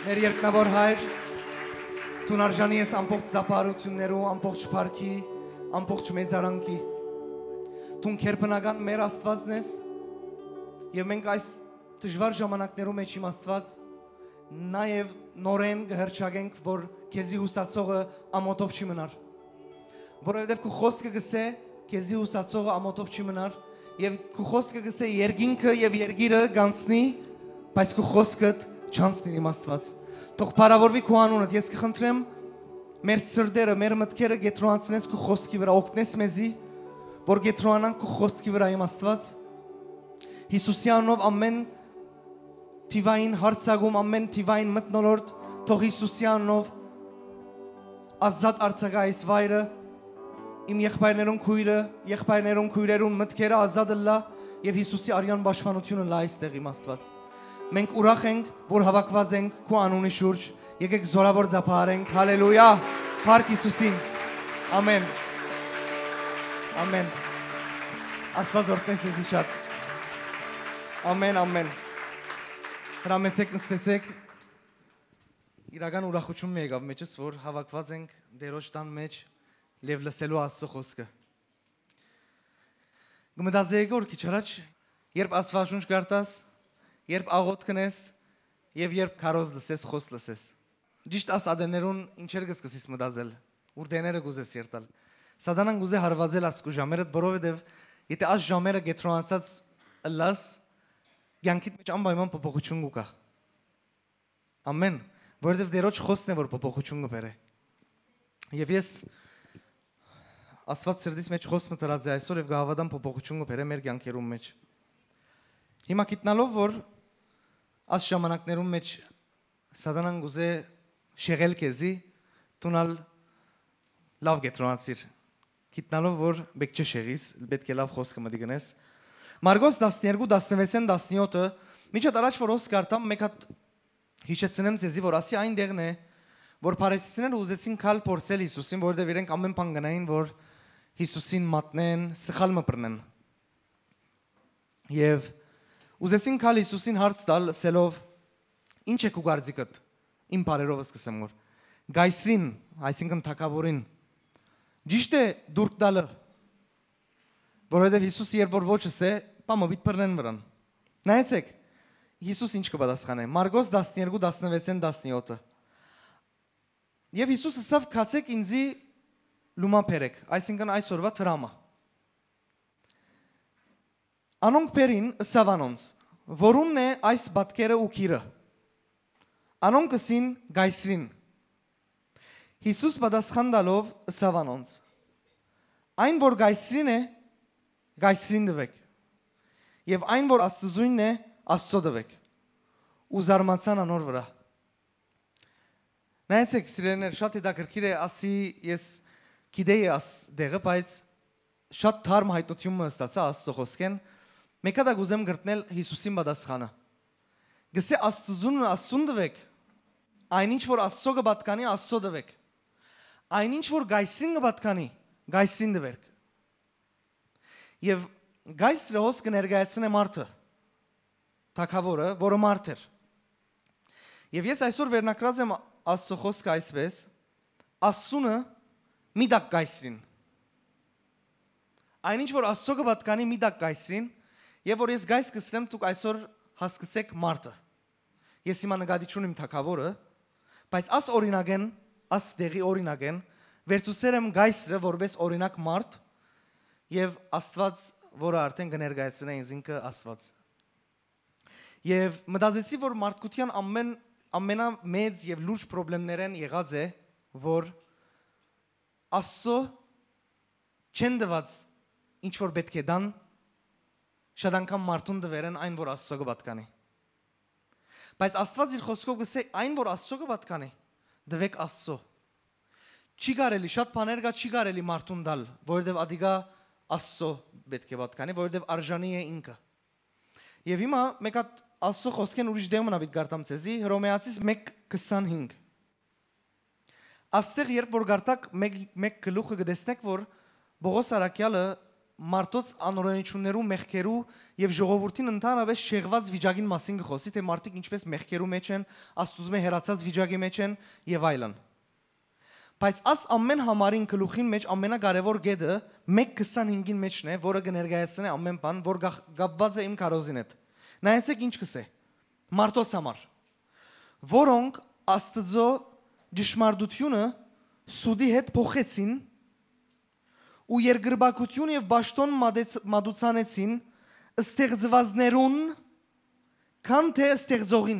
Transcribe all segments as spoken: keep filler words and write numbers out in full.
Մեր երկնավոր Հայր, Դու արժանի ես ամբողջ զապարություններու, ամբողջ փառքի, ամբողջ մեծարանքի։ Դու քերբնական մեր Աստվածն ես, եւ մենք այս դժվար ժամանակներում մեջ իմ Աստված նաեւ նորեն կհրճագենք, որ քեզի հուսացողը ամոթով չի մնար։ Որովհետեւ քո խոսքը գսե քեզի հուսացողը ամոթով չի մնար, եւ քո խոսքը գսե երկինքը եւ երգիրը գանցնի, բայց քո խոսքը չանցնի իմ Աստված։ Թող փառավորվի քո անունդ, ես կխնդրեմ մեր սրտերը, մեր մտքերը գետրոնացնես քո խոսքի վրա, օգնես մեզի, որ գետրոնանանք քո խոսքի վրա իմ Աստված։ Հիսուսի անունով ամեն թիվային հարցակում, ամեն թիվային մթնոլորտ, թող Հիսուսի անունով ազատ արձակա այս վայրը, իմ եղբայրներուն քույրը, եղբայրներուն քույրերուն մտքերը ազատ լա եւ Հիսուսի արյան պաշտպանությունը լա այստեղ իմ Աստված։ Մենք ուրախ ենք, որ հավաքված ենք քո անունի շուրջ։ Եկեք զորավոր ծափարենք։ Հալելույա։ Փառք Հիսուսին։ Ամեն։ Ամեն։ Աստված օրհնես ձեզ շատ։ Ամեն, ամեն։ Հրամեցեք, նստեցեք։ Իրական ուրախություն մի եկավ մեջս, որ հավաքված ենք Տերոջ տան մեջ լև լսելու Աստծո խոսքը։ Գմտածեի որ քիչ առաջ, երբ Աստվածաշունչ կարդաս, երբ աղոթ կնես եւ երբ քարոզ լսես, խոս լսես։ Ճիշտ աս ադեներուն ինչեր կսկսես մտածել, ուր դեները գուզես երտալ։ Սատանան գուզե հարվածել ասկու ժամերը, որովհետեւ եթե աս ժամերը գետրոնացած լաս, կյանքիդ մեջ անպայման փոփոխություն կա։ Ամեն, որովհետեւ Տերոջ խոսքն է որ փոփոխություն կբերե։ Եվ ես Աստված սրտիս մեջ խոսքը դրած է այսօր եւ գավադան փոփոխություն կբերե մեր կյանքերում մեջ։ Հիմա գիտնալով որ աս ժամանակներում մեջ սատանան գուզե շեղել քեզի, տունալ լավ գետրոնացիր։ Գիտնալով որ բեք չշեղիս, պետք է լավ խոսքը մտի գնես։ Մարգոս տասներկու տասնվեցին տասնյոթը միջդ առաջ որ ոս կարտամ մեկ հատ հիշեցնեմ ձեզի որ ասի այն դեղն է որ փարիսեցիները ուզեցին քալ փորձել Հիսուսին, որովհետև իրենք ամեն բան գնային որ Հիսուսին մատնեն, սխալ մբռնեն։ Եվ ուզեցին քալ Հիսուսին հարց տալ սելով ինչ է քու գարձիկդ իմ բարերով սկսեմ որ գայսրին, այսինքն թակավորին ճիշտ է դուրք տալը որովհետև Հիսուս երբ որ ոչս է, բամը բիտ բռնեն վրան։ Նայեցեք, Հիսուս ինչ կպատասխանե։ Մարգոս տասներկու տասնվեցին տասնյոթը Եվ Հիսուսը ասավ քացեք ինձի լումա բերեք, այսինքն այսօրվա դրամա։ Անոնք բերին ըսավ անոնց, որումն է այս բատկերը ու քիրը։ Անոնք ըսին գայսրին։ Հիսուս պատասխան տալով ըսավ անոնց. Այն որ գայսրին է, գայսրին տվեք։ Եվ այն որ Աստծույնն է, Աստծո տվեք։ Ու զարմացան անոր վրա։ Նայեցեք սիրելիներ, շատ հետաքրքիր է ասի ես գիտեի աս դեղը, բայց շատ թարմ հայտնություն մը ստացա Աստծո խոսքեն, մեկ հատ ուզեմ գրտնել Հիսուսին պատասխանը։ Գսե Աստծուն Աստծուն տվեք, այնինչ որ Աստծո կպատկանի Աստծո տվեք։ Այնինչ որ գայսրին կպատկանի, գայսրին տվեք։ Եվ գայսրը հոս կներկայացնե մարդը, թագավորը, որը մարդ էր։ Եվ ես այսօր վերնակրած եմ Աստծո խոսքը այսպես, Աստծունը մի դակ գայսրին։ Այնինչ որ Աստծո կպատկանի մի դակ գայսրին, եւ որ ես գայս կսրեմ դուք այսօր հասկացեք մարդը։ Ես հիմա նկատի չունեմ թագավորը, բայց աս օրինակ են, աս դեղի օրինակ են, վերցուցեր եմ գայսրը որպես օրինակ մարդ եւ Աստված, որը արդեն կներկայացնե ինձ ինքը Աստված։ Եվ մտածեցի որ մարդկության ամեն ամենամեծ եւ լուրջ խնդիրներն եղած է, որ Աստծո չեն դված ինչ որ պետք է դան, շատ անգամ մարդուն դվերեն այն որ Աստծո կպատկանի։ Բայց Աստված իր խոսքով գսե այն որ Աստծո կպատկանի, դվեք Աստծո։ Չի կարելի շատ բաներ կա չի կարելի մարդուն դալ, որովհետեւ ադիգա Աստծո պետք է պատկանի, որովհետեւ արժանի է ինքը։ Եվ հիմա մեկ հատ Աստծո խոսքեն ուրիշ դեմ մնա պիտի գարտամ ցեզի Հռոմեացիս մեկ քսանհինգ Աստեղ երբ որ գարտակ մեկ մեկ գլուխը գտեսնեք որ Բողոս Արաքյալը մարդոց անօրենություններու, մեղքերու եւ ժողովրդին ընդհանրապես շեղված վիճակին մասին կխոսի, թե մարդիկ ինչպես մեղքերու մեջ են, Աստուծո հերացած վիճակի մեջ են եւ այլն։ Բայց աս ամեն համարին գլուխին մեջ ամենակարևոր գեդը մեկ քսանհինգին մեջն է, որը կներկայացնի ամեն բան, որ գապված է իմ քարոզին հետ։ Նայեցեք ինչ կսե։ Մարդոց համար, որոնք Աստծո ճշմարտությունը սուդի հետ փոխեցին ու երկրբակություն եւ ճաշտոն մատուցանեցին ստեղծվածներուն, քան թե ստեղծողին,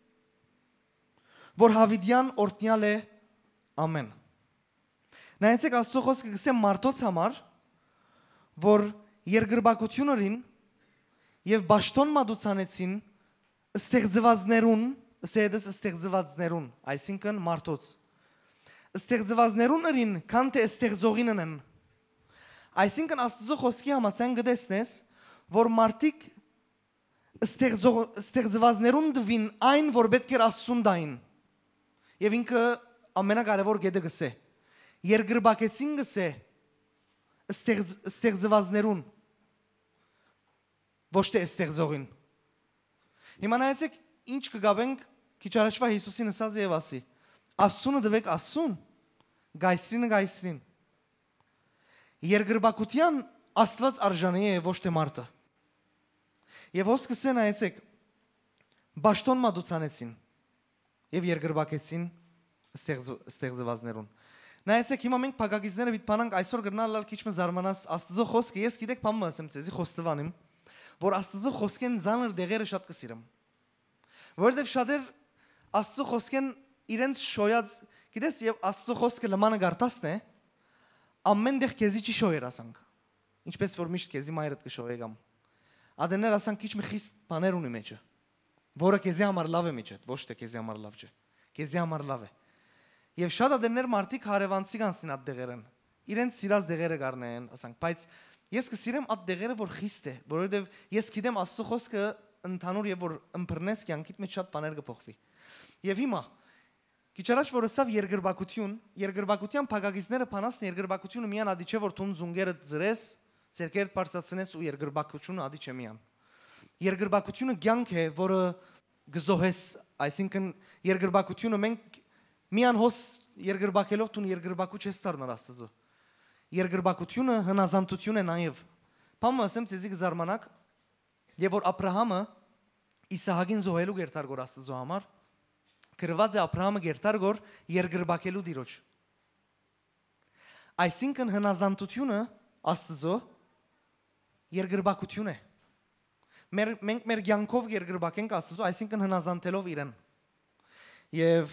որ հավիդյան օրտնյալ է ամեն։ Նայեցեք Աստծո խոսքը գսե մարդոց համար, որ երկրբակություններին եւ ճաշտոն մատուցանեցին ստեղծվածներուն, ասեդս ստեղծվածներուն, այսինքն մարդոց։ Ստեղծվածներուններին, քան թե ստեղծողին են։ Այսինքն Աստծո խոսքի համաձայն գտեսնես, որ մարդիկ ստեղծվածներուն դվին այն, որ պետք էր Աստծուն դային։ Եվ ինքը ամենակարևոր գեդը գսե։ Երկրբակեցին գսե ստեղծվածներուն, ոչ թե ստեղծողին։ Հիմա նայեցեք ինչ կգաբենք քիչ առաջվա Հիսուսին ասած եւ ասի. Աստծունը դվեք Աստծուն, գայսրինը գայսրին։ Երկրբակության Աստված արժանի է ոչ թե մարդը։ Եվ ոսկսե նայեցեք ճաշտոն մատուցանեցին եւ երկրբակեցին ստեղծվածներուն։ Նայեցեք հիմա մենք փակագիզները վիթփանանք այսօր գրնալ քիչ մը զարմանաս Աստծո խոսքը, ես գիտեք բան ասեմ ցեզի խոստովանեմ, որ Աստծո խոսքեն զանր դեղերը շատ կսիրեմ։ Որովհետեւ շատեր Աստծո խոսքեն իրենց շոյած, գիտես, եւ Աստծո խոսքը լմանը գարտասն է, ամեն դեղ քեզի չի շոյեր ասանք։ Ինչպես որ միշտ քեզի մայրդ կշոյեգամ։ Ադեներ ասանք քիչ մի խիստ բաներ ունի մեջը, որը քեզի համար լավ է մեջը, ոչ թե քեզի համար լավ չէ։ Քեզի համար լավ է։ Եվ շատ ադեներ մարդիկ հարևանցի կանցնին այդ դեղերն։ Իրենց սիրած դեղերը գարնեն, ասանք, բայց ես կսիրեմ այդ դեղերը, որ խիստ է, որովհետեւ ես գիտեմ Աստծո խոսքը ընդհանուր եւ որ ըմբռնես կյանքիդ մեջ շատ բաներ կփոխվի։ Եվ հիմա քիչ առաջ որ ասավ երկրբակություն, երկրբակության փակագիզները փանասն երկրբակությունը միան ադի չէ որ տուն զունգերը ծրես, ցերկերդ բարձրացնես ու երկրբակությունը ադի չէ միան։ Երկրբակությունը կյանք է, որը գզոհես, այսինքն երկրբակությունը մենք միան հոս երկրբակելով տուն երկրբակու չես դառնալ Աստծո։ Երկրբակությունը հնազանդություն է նաև։ Բամը ասեմ ցեզի կզարմանաք, եւ որ Աբ รา համը Իսահակին զոհելու գերտար գոր Աստծո համար, գրված է Աբ รา համը գերտար գոր երկրբակելու դիրոջ։ Այսինքն հնազանդությունը Աստծո երկրբակություն է։ Մեր մենք մեր կյանքով երկրբակենք Աստծո, այսինքն հնազանդելով իրեն։ Եվ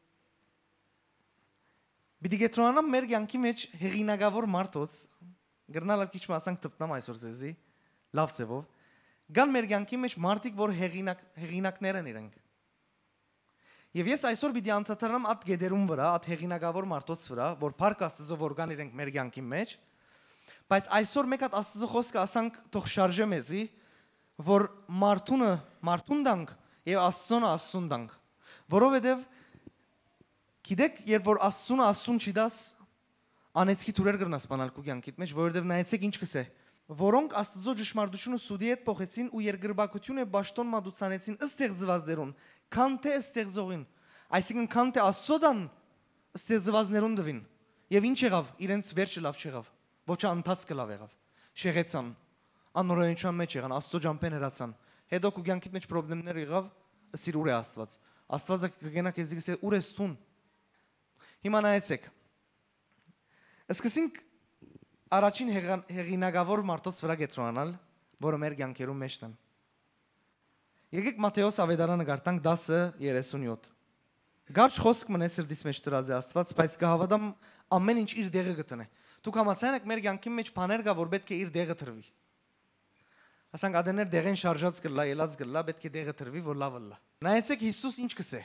Բիդի գետրոնամ մեր կյանքի մեջ հեղինակավոր մարդոց, գրնալը քիչ մասանք տպնամ այսօր ձեզի, լավ ձևով, գան մեր կյանքի մեջ մարդիկ, որ հեղինակ հեղինակներ են իրենք։ Եվ ես այսօր պիտի անդրադառնամ այդ գեդերում վրա, այդ հեղինակավոր մարդոց վրա, որ Փառք Աստծո որ կան իրենք մեր կյանքի մեջ, բայց այսօր մեկ հատ Աստծո խոսքը ասանք թող շարժե մեզի, որ մարդունը մարդուն դանք եւ Աստծոնը Աստծուն դանք, որովհետեւ գիտեք, երբ որ Աստծունը Աստծուն չի դաս, անեցքի թուրեր կրնաս բանալ քո կյանքիդ մեջ, որովհետեւ նայեցեք ինչ կսե, որոնք Աստծո ճշմարտությունը սուդի հետ փոխեցին ու երկրբակությունը ճաշտոն մատուցանեցին ստեղծվածներուն, քան թե ստեղծողին, այսինքն քան թե Աստծո դան ստեղծվածներուն դվին։ Եվ ինչ եղավ, իրենց վերջը լավ չեղավ, ոչ անթաց կլավ եղավ, շեղեցան, անօրենության մեջ եղան, Աստծո ջամփեն հրացան, հետո քո կյանքիդ մեջ խնդիրներ եղավ, ասիր ուր է Աստված, Աստվածը կգենա քեզի գսե ուր ես տուն։ Հիմա նայեցեք, սկսենք առաջին հեղինակավոր մարդոց վրա գետրոնանալ, որը մեր կյանքերում մեջն են։ Եկեք Մատթեոս ավետարանը գարտանք դասը երեսունյոթ։ Գարչ խոսք մնե սրտիս մեջ դրած է Աստված, բայց կհավատամ ամեն ինչ իր դեղը գտնե։ Դուք համաձայն եք մեր կյանքի մեջ բաներ կա, որ պետք է իր դեղը տրվի։ Ասենք ադեներ դեղեն շարժած կլա, ելած կլա, պետք է դեղը տրվի, որ լավ լա։ Նայեցեք Հիսուս ինչ կսե։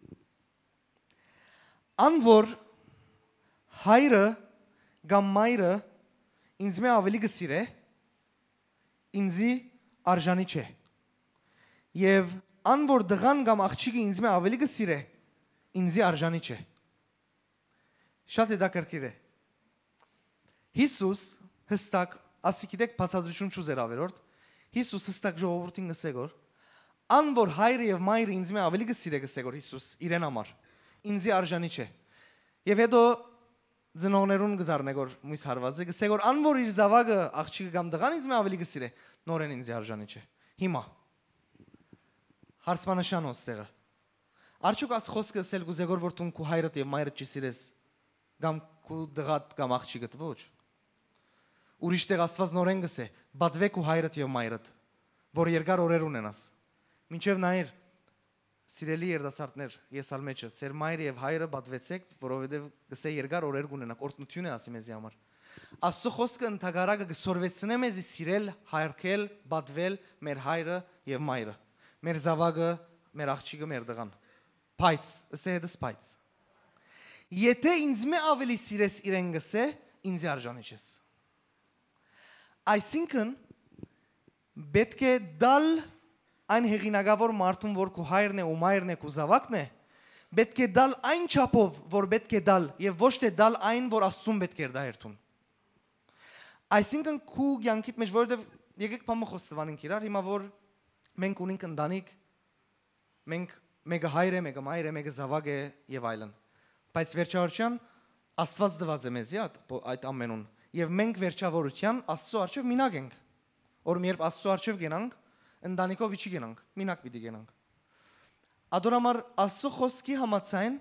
Ան որ հայրը կամ մայրը ինձ մե ավելի գսիրե, ինձի արժանի չէ։ Եվ ան որ դղան կամ աղջիկը ինձ մե ավելի գսիրե, ինձի արժանի չէ։ Շատ հետաքրքիր է։ Հիսուս հստակ ասի գիտեք բացատրություն չուզեր ավերորդ Հիսուս հստակ ժողովրդին գսեգոր ան որ հայրը եւ մայրը ինձ մե ավելի գսիրե գսեգոր Հիսուս իրեն համար ինձի արժանի չէ եւ հետո ծնողներուն գզարնեգոր մույս հարվածը գսեգոր ան որ իր զավակը աղջիկը կամ դղան ինձ մե ավելի գսիրե նորեն ինձի արժանի չէ հիմա հարցմանշան ոստեղը Արդյոք աս խոսքը ասել գուզեգոր որ տուն քու հայրդ եւ մայրդ չսիրես կամ քու դղատ կամ աղջիկդ ոչ Ուրիշ տեղ Աստված նորեն գսե բադվե քու հայրդ եւ մայրդ որ երկար օրեր ունենաս Մինչև նայր սիրելի երդասարտներ ես ալ մեջը ծեր մայրը եւ հայրը բադվեցեք որովհետեւ գսե երկար օրեր կունենաք օրտնություն է ասի մեզի համար Աստծո խոսքը ընդհանրակը գսորվեցնե մեզի սիրել հայրքել բադվել մեր հայրը եւ մայրը մեր զավակը մեր աղջիկը մեր դղան Բայց, ասե հետս բայց Եթե ինձ մե ավելի սիրես իրեն գսե ինձի արժանի չես Այսինքն պետք է դալ այն հեղինակավոր մարդուն որ քու հայրն է ու մայրն է քու զավակն է պետք է դալ այն չափով որ պետք է դալ եւ ոչ թե դալ այն որ Աստծուն պետք է դա երթուն Այսինքն քու յանքիդ մեջ որովհետեւ եկեք բամը խոստովանենք իրար հիմա որ մենք ունենք ընտանիք մենք Մեկը հայր է, մեկը մայր է, մեկը զավակ է եւ այլն։ Բայց վերջավորության Աստված դված է մեզի այդ ամենուն եւ մենք վերջավորության Աստծո արչեւ մինակ ենք։ Որ երբ Աստծո արչեւ գնանք, ընտանիքով իջի գնանք, մինակ պիտի գնանք։ Ադորամար Աստծո խոսքի համաձայն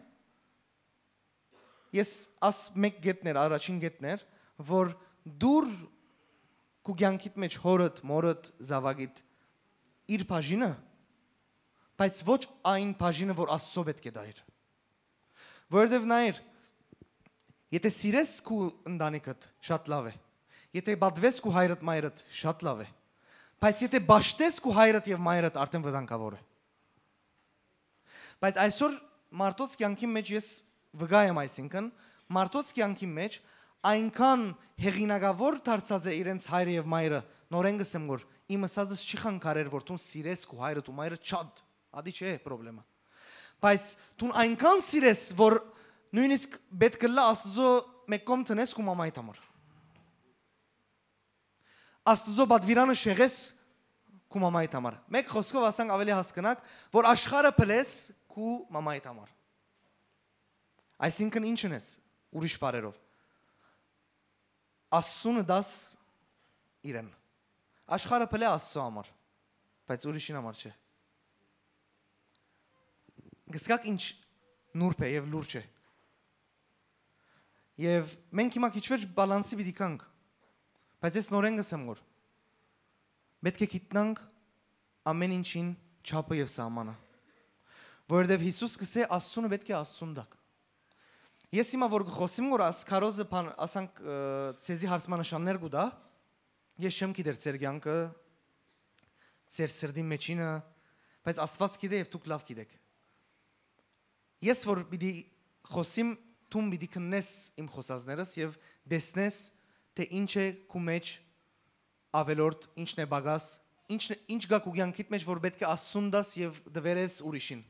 ես աս մեկ գետներ, առաջին գետներ, որ դուր քու կյանքիդ մեջ հորդ, մորդ, զավակիդ իր բաժինը Բայց ոչ այն բաժինը, որ Աստծո պետք է դայր։ Որովհետև նայր, եթե սիրես քու ընտանիքդ, շատ լավ է։ Եթե բադվես քու հայրդ մայրդ, շատ լավ է։ Բայց եթե բաշտես քու հայրդ եւ մայրդ, արդեն վտանգավոր է։ Բայց այսօր մարդոց կյանքի մեջ ես վգա եմ այսինքն, մարդոց կյանքի մեջ այնքան հեղինակավոր դարձած է իրենց հայրը եւ մայրը, նորեն գսեմ որ իմ ասածս չի խանգարեր, որ դու սիրես քու հայրդ ու մայրդ շատ Ադի չէ պրոբլեմը Բայց դու այնքան սիրես որ նույնիսկ պետք է լա Աստծո մեկում տնես քու մամայիդ համար Աստծո բադվիրանը շեղես քու մամայիդ համար Մեկ խոսքով ասանք ավելի հասկանաք որ աշխարհը փլես քու մամայիդ համար Այսինքն ինչն ես ուրիշ բարերով Աստծունը դաս իրեն Աշխարհը փլե Աստծո համար Բայց ուրիշին համար չէ Գսկակ ինչ նուրբ է եւ լուրջ է Եվ մենք հիմա քիչ վերջ բալանսի պիտի կանք Բայց ես նորեն գսեմ որ Պետք է գիտնանք ամեն ինչին չափը եւ սահմանը Որովհետեւ Հիսուս գսե Աստծունը պետք է Աստծուն դակ Ես հիմա որ խոսիմ որ ասկարոզը ասանք ցեզի հարցմանշաններ գուտա Ես չեմ գիտեր ծեր կյանքը ծեր սրդի մեջինը բայց Աստված գիտե եւ դուք լավ գիտեք Ես որ պիտի խոսիմ թում պիտի քննես իմ խոսածներս եւ դեսնես թե ինչ է քու մեջ ավելորդ ինչն է բագաս ինչն ինչ գա քու կյանքիդ մեջ որ պետք է Աստծուն դաս եւ դվերես ուրիշին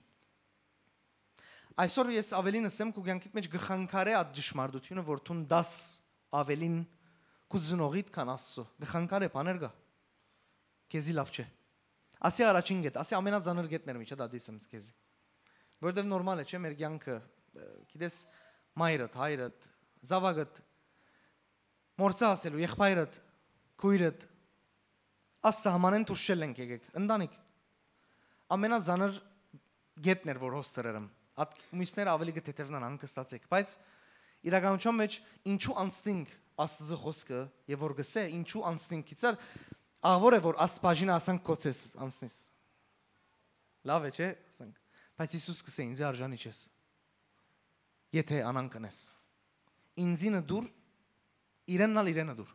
Այսօր ես ավելին ասեմ քու կյանքիդ մեջ գխանկարե այդ ճշմարտությունը որ թուն դաս ավելին քու ծնողիդ քան Աստծո գխանկարե բաներ գա քեզի լավ չէ Ասի առաջին գետ ասի ամենածանր գետներ միջա դա դիսեմ քեզի Որտեվ նորմալ է, չէ, մեր կյանքը, գիտես, մայրդ, հայրդ, զավակդ, մորցա ասելու, եղբայրդ, քույրդ, Աստծո համանեն դուրշել ենք եկեք, ընտանիք։ Ամենազանր գետներ որ հոստերերım, at մյուսները ավելի գտետևնան անկստացեք, բայց իրականության մեջ ինչու անստինք Աստծո խոսքը եւ որ գսե ինչու անստինք գիծար, աղվոր է որ ասպաժինը ասանք կոծես անստնես։ Լավ է, չէ, ասանք, բայց Հիսուս գսե ինձ արժանի չես։ Եթե անան կնես։ Ինձինը դուր, իրեննալ իրենը դուր։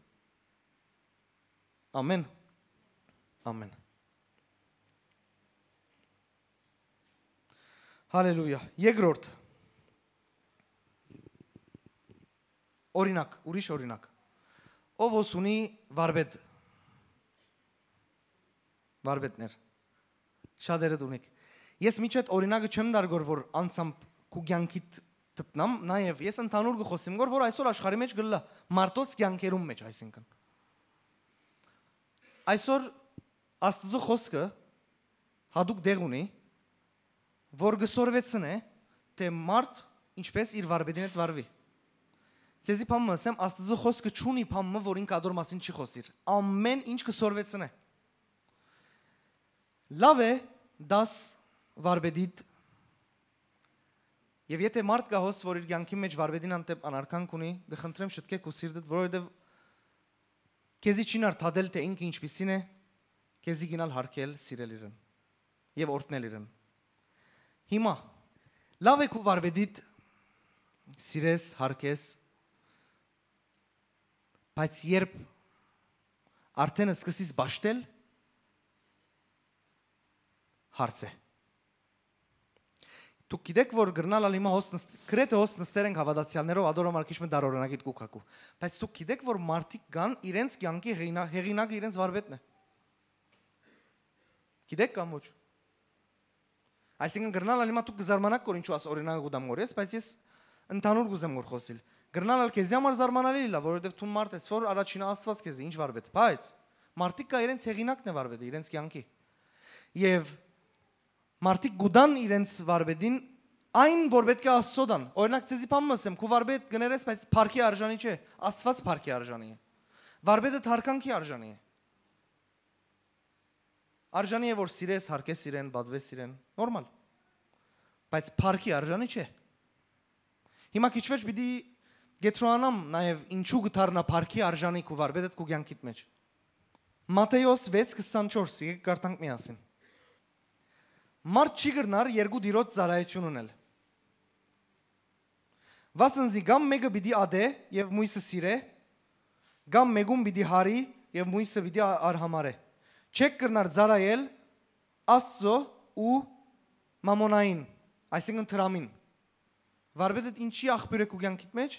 Ամեն։ Ամեն։ Հալելույա։ Երկրորդ։ Օրինակ, ուրիշ օրինակ։ Ով ոս ունի վարպետ։ Վարպետներ։ Շատերը դունիք։ Ես միջետ օրինակը չեմ դարգոր, որ անցամբ քու կյանքիդ տպնամ, նաև ես ընդհանուր գխոսիմ գոր, որ այսօր աշխարհի մեջ գլա մարտոց կյանքերում մեջ այսինքն։ Այսօր Աստծո խոսքը հadoop դեղ ունի, որ գսորվեցնե, թե մարդ ինչպես իր վարպետին հետ վարվի։ Ձեզի փամը ասեմ, Աստծո խոսքը չունի փամը, որ ինքը ադոր մասին չի խոսիր։ Ամեն ինչ գսորվեցնե։ Լավ է դաս վարպետիդ Եվ եթե մարդ կա հոս, որ իր կյանքի մեջ վարպետին անտեպ անարքանք ունի, գխնդրեմ շտկեք ու սիրտդ, որովհետև քեզի չի նարդադել, թե ինքը ինչպիսին է, քեզի գնալ հարգել, սիրել իրեն եւ օրհնել իրեն։ Հիմա լավ է քու վարպետիդ սիրես, հարգես, բայց երբ արդեն սկսես բաշտել, հարց է։ Դուք գիտեք, որ գրնալ ալիմա հոս կրեթե հոս նստեր ենք հավատացյալներով ադորամար քիչ մը դարօրինակիտ կուքակու։ Բայց դուք գիտեք, որ մարդիկ կան իրենց կյանքի հեղինակը իրենց վարպետն է։ Գիտեք կամ ոչ։ Այսինքն գրնալ ալիմա դուք կզարմանաք, որ ինչու աս օրինակը կուտամ գորես, բայց ես ընդհանուր կուզեմ որ խոսիլ։ Գրնալ ալ քեզի համար զարմանալի լա, որովհետև դու մարդ ես, որ առաջինը Աստված քեզի ինչ վարպետ, բայց մարդիկ կա իրենց հեղինակն է վարպետը, իրենց կյանքի։ Եվ մարդիկ գուդան իրենց վարպետին այն որ պետք է Աստծոդան։ Օրինակ ցեզի բան ասեմ, քու վարպետ գներես, բայց փառքի արժանի չէ, Աստված փառքի արժանի է։ Վարպետը թարգանքի արժանի է։ Արժանի է որ սիրես, հարգես իրեն, բադվես իրեն, նորմալ։ Բայց փառքի արժանի չէ։ Հիմա քիչ վերջ պիտի գետրոնամ նաև ինչու գթարնա փառքի արժանի քու վարպետը քու կյանքիդ մեջ։ Մատթեոս վեց քսանչորս եկեք կարդանք միասին։ Մարդ չի գրնար երկու դիրոց ծառայություն ունել։ Վասնզի գամ մեկը պիտի ադե եւ մույսը սիրե, գամ մեկում պիտի հարի եւ մույսը պիտի արհամարե։ Չեք գրնար ծառայել Աստծո ու մամոնային, այսինքն տրամին։ Վարպետը ինչի աղբյուր է քու կյանքիդ մեջ։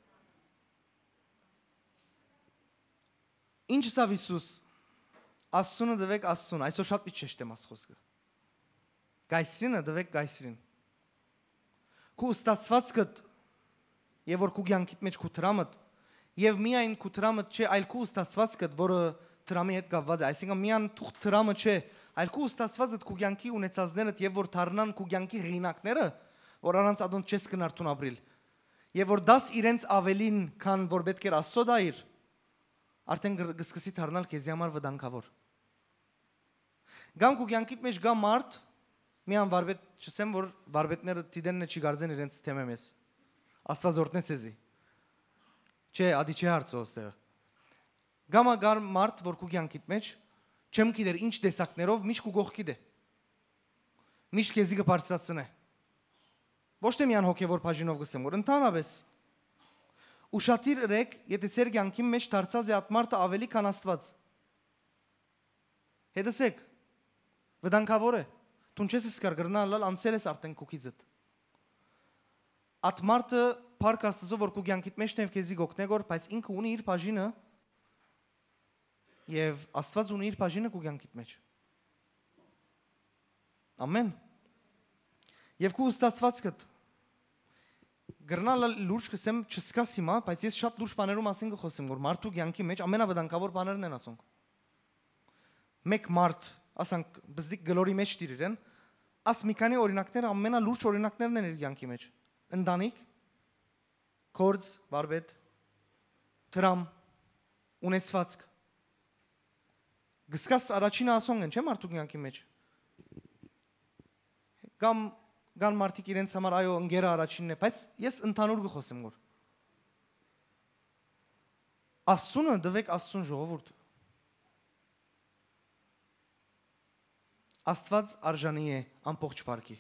Ինչ սա Հիսուս։ Աստծունը դվեք Աստծուն, այսօր շատ պիտ շեշտեմ աս խոսքը։ Գայսրինը դվեք գայսրին։ Քու ստացվածքդ եւ որ քու կյանքիդ մեջ քու տրամդ եւ միայն քու տրամդ չէ, այլ քու ստացվածքդ, որը տրամի հետ կապված է, այսինքն միայն թուղթ տրամը չէ, այլ քու ստացվածքդ քու կյանքի ունեցածներդ եւ որ դառնան քու կյանքի ղինակները, որ առանց ադոն չես կնարտուն ապրիլ։ Եվ որ դաս իրենց ավելին, քան որ պետք էր Աստծո դայր, արդեն գսկսի դառնալ քեզի համար վտանգավոր։ Գամ քու կյանքիդ մեջ գա մարդ Միան վարպետ, չսեմ, որ վարպետները դիդենը չի գարձեն իրենց թեմեմ ես։ Աստված օրտնեց եզի։ Չէ, ադի չէ հարցը ոստեղը։ Գամա գար մարդ, որ քու կյանքիդ մեջ, չեմ գիտեր ինչ տեսակներով, միշտ քու գողքիդ է։ Միշտ քեզի կբարձրացնե։ Ոչ թե միան հոգևոր բաժինով գսեմ, որ ընդհանրապես ուշադիր ըրեք, եթե ձեր կյանքի մեջ դարձած է այդ մարդը ավելի քան Աստված։ Հետսեք, վտանգավոր է։ Դու չես սկար գրնալ անցել ես արդեն քուքիզդ։ Այդ մարդը փառք Աստծո որ քու կյանքիդ մեջ նև քեզի գոքնեգոր, բայց ինքը ունի իր բաժինը եւ Աստված ունի իր բաժինը քու կյանքիդ մեջ։ Ամեն։ Եվ քու ստացվածքդ գրնալ լուրջ կսեմ չսկաս հիմա, բայց ես շատ լուրջ բաներում ասին կխոսեմ, որ մարդու կյանքի մեջ ամենավտանգավոր բաներն են ասոնք։ Մեկ մարդ ասանք բզդիկ գլորի մեջ տիրեն, աս մի քանի օրինակներ ամենալուրջ օրինակներն են իր կյանքի մեջ։ Ընտանիք, կորձ, վարպետ, տրամ, ունեցվածք։ Գսկաս առաջինը ասոնք են, չէ՞ մարդու կյանքի մեջ։ Կամ գան մարդիկ իրենց համար այո ընկերը առաջինն է, բայց ես ընդհանուր կխոսեմ որ։ Աստծունը դվեք Աստծուն ժողովուրդ։ Աստված արժանի է ամբողջ փառքի։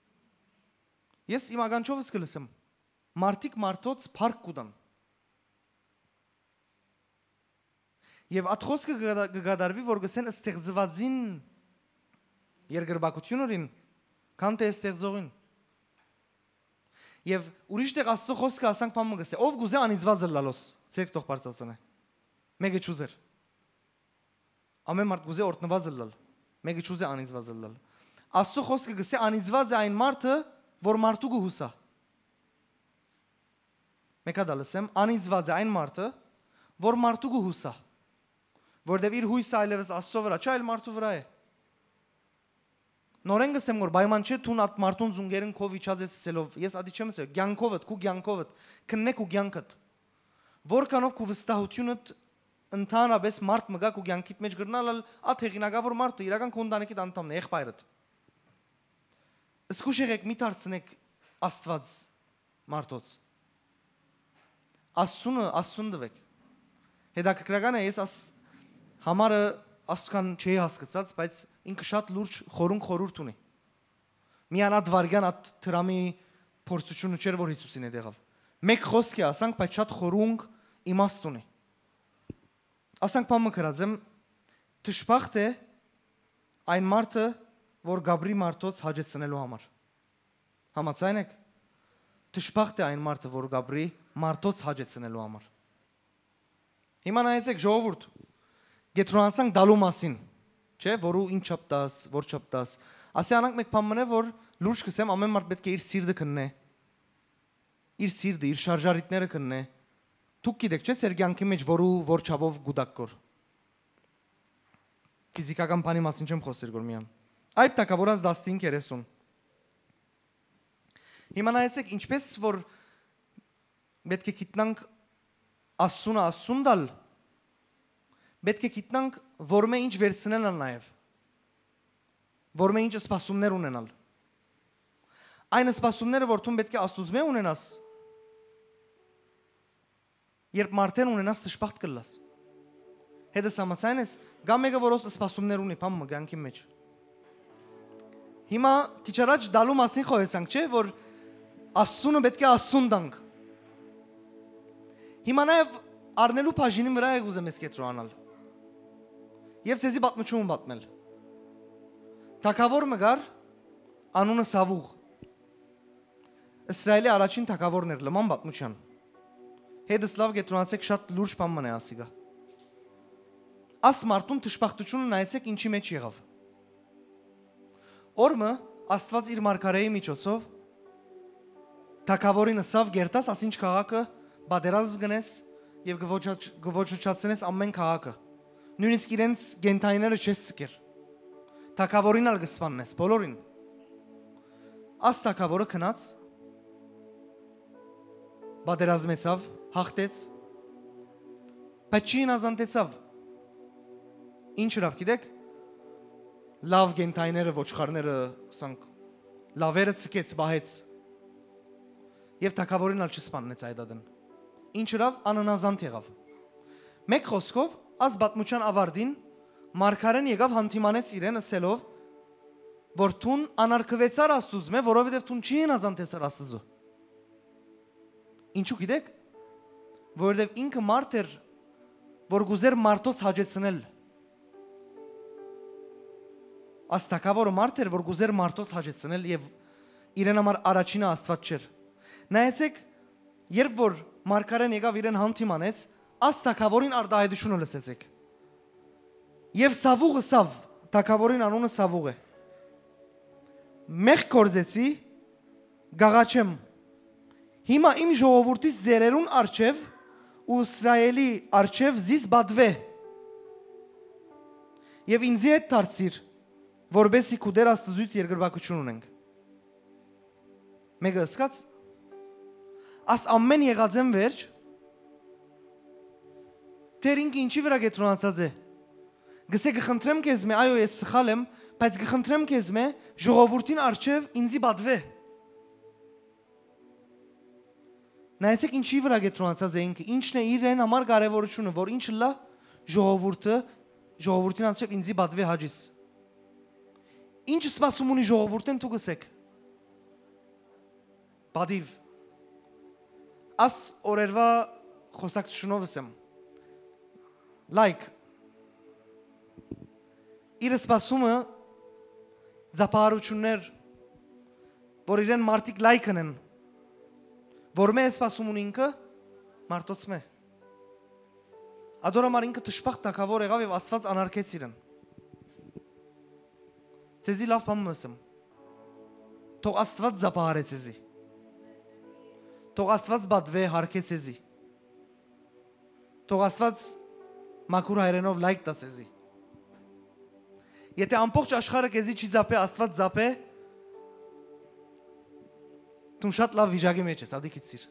Ես իմ ականջովս կլսեմ, մարդիկ մարդոց փառք կուտան։ Եվ այդ խոսքը կգադարվի, որ գսեն ստեղծվածին երկրպագություններին, քան թե ստեղծողին։ Եվ ուրիշ տեղ Աստծո խոսքը ասանք բան մը գսե, ով գուզե անիծված լալոս, ցերկ տող բարձացնե։ Մեկը չուզեր։ Ամեն մարդ գուզե օրտնված լալ, մեկը չուզե անիծված լալ։ Աստծո խոսքը գսե անիծված է այն մարդը, որ մարդու գուհուսա։ Մեկա դալսեմ, անիծված է այն մարդը, որ մարդու գուհուսա։ որովհետև իր հույսը այլևս Աստծո վրա չէ, այլ մարդու վրա է։ Նորեն գսեմ որ պայման չէ թուն at մարդուն զունգերին քով իջած ես սելով, ես ադի չեմ ասել, ցանկովդ, քու ցանկովդ, քննեք ու ցանկդ։ Որքանով քու վստահությունդ ընդհանրապես մարդ մգա քու ցանկիդ մեջ գրնալ, at հեղինակավոր մարդը իրական քո ընտանիքի անդամն է, եղբայրդ։ Իսկ ուշ եղեք մի դարձնեք Աստված մարդոց։ Աստծունը Աստծուն դվեք։ Հետաքրքրական է ես աս համարը ասկան չի հասկացած, բայց ինքը շատ լուրջ խորուն խորուրդ ունի։ Միանատ վարգան at դրամի փորձությունը չէր որ Հիսուսին է դեղավ։ Մեկ խոսքի ասանք, բայց շատ խորունգ իմաստ ունի։ Ասանք բամը գրածեմ, դժբախտ է այն մարդը, որ Գաբրի մարդոց հաջեցնելու համար։ Համաձայն եք։ Դժբախտ է այն մարդը, որ Գաբրի մարդոց հաջեցնելու համար։ Հիմա նայեցեք ժողովուրդ, գետրոնացանք դալու մասին, չէ, որու ինչ չապտաս, որ չապտաս։ Ասյանանք մեկ բան մնե, որ լուրջ կսեմ, ամեն մարդ պետք է իր սիրտը քննե։ Իր սիրտը, իր շարժարիտները քննե։ Դուք գիտեք, չէ, ձեր կյանքի մեջ որու որ չափով գուտակ կոր։ Ֆիզիկական բանի մասին չեմ խոսել գոր միան։ Այդ տակավորած տասնհինգ երեսուն։ Հիմա նայեցեք, ինչպես որ պետք է գիտնանք Աստծունը Աստծուն դալ, պետք է գիտնանք որ մե ինչ վերցնելն նաև, որ մե ինչ սպասումներ ունենալ։ Այն սպասումները, որ դու պետք է Աստծուց մե ունենաս, երբ մարդեն ունենաս դժբախտ կլաս։ Հետը համաձայն ես, գա մեկը որոս սպասումներ ունի, բամ մգանքի մեջ։ Հիմա քիչ առաջ դալու մասին խոսեցանք, չէ, որ Աստծունը պետք է Աստծուն տանք։ Հիմա նաև առնելու բաժինի վրա եք ուզեմ ես կետրոնալ։ Եվ ցեզի պատմություն պատմել։ Թագավոր մգար անունը Սավուղ։ Իսրայելի առաջին թագավորն էր լման պատմության։ Հետս լավ կետրոնացեք շատ լուրջ բան մնա ասիգա։ Աս մարդուն դժբախտությունը նայեցեք ինչի մեջ եղավ։ Օրմը Աստված իր մարգարեի միջոցով թագավորին ասավ գերտաս ասինչ քաղաքը բادرազմ գնես եւ գոչոչացնես ամեն քաղաքը։ Նույնիսկ իրենց գենթայինները չես սկեր։ Թագավորին ալ գսպաննես բոլորին։ Աս թագավորը քնած բادرազմեցավ, հաղթեց։ Բայց չի նազանտեցավ։ Ինչ հրավ գիտեք։ Լավ գենթայինները ոչխարները ասանք լավերը ցկեց բահեց եւ թագավորին ալ չսպաննեց այդադն ինչ հրավ աննազանտ եղավ մեկ խոսքով աս բատմուչան ավարտին մարգարեն եկավ հանդիմանեց իրեն ասելով որ տուն անարգվեցար Աստծուց մե որովհետեւ տուն չի նազանտեցար Աստծո ինչու գիտեք որովհետեւ ինքը մարդ էր որ գուզեր մարդոց հաջեցնել Աստակավորը մարդ էր, որ գուզեր մարդոց հաջեցնել եւ իրեն համար առաջինը Աստված չէր։ Նայեցեք, երբ որ մարգարեն եկավ իրեն հանդիմանեց, Աստակավորին արտահայտությունը լսեցեք։ Եվ Սավուղը Սավ, թագավորին անունը Սավուղ է։ Մեղ կորձեցի, գաղաչեմ։ Հիմա իմ ժողովրդից ձերերուն արչև ու Իսրայելի արչև զիս բադվե։ Եվ ինձի հետ դարձիր որբեսի կուդեր Աստծուց երկրպագություն ունենք։ Մեկը ըսկաց, աս ամեն եղածեմ վերջ, թեր ինքը ինչի վրա գետրոնացած է։ Գսե գխնդրեմ կեզ մե, այո ես սխալ եմ, բայց գխնդրեմ կեզ մե, ժողովուրդին արջև ինձի բադվե։ Նայեցեք ինչի վրա գետրոնացած է ինքը, ինչն է իրեն համար կարևորությունը, որ ինչ լա ժողովուրդը, ժողովուրդին արջև ինձի բադվե հաջիս։ Ինչ սպասում ունի ժողովուրդեն դու գսեք։ Բադիվ։ Աս օրերվա խոսակցությունով ասեմ։ Լայք։ Իր սպասումը ձապահարություններ, որ իրեն մարդիկ լայքն են, որ մե սպասում ունի ինքը, մարդոց մե։ Ադորամար ինքը տշպախ թագավոր եղավ և Աստված անարգեց իրեն։ Ցեզի լավ բան մսեմ։ Թող Աստված զապահարե ցեզի։ Թող Աստված բադվե հարկե ցեզի։ Թող Աստված մաքուր հայերենով լայք տա ցեզի։ Եթե ամբողջ աշխարհը քեզի չի ծապե, Աստված ծապե, դու շատ լավ վիճակի մեջ ես, ադիքից սիր։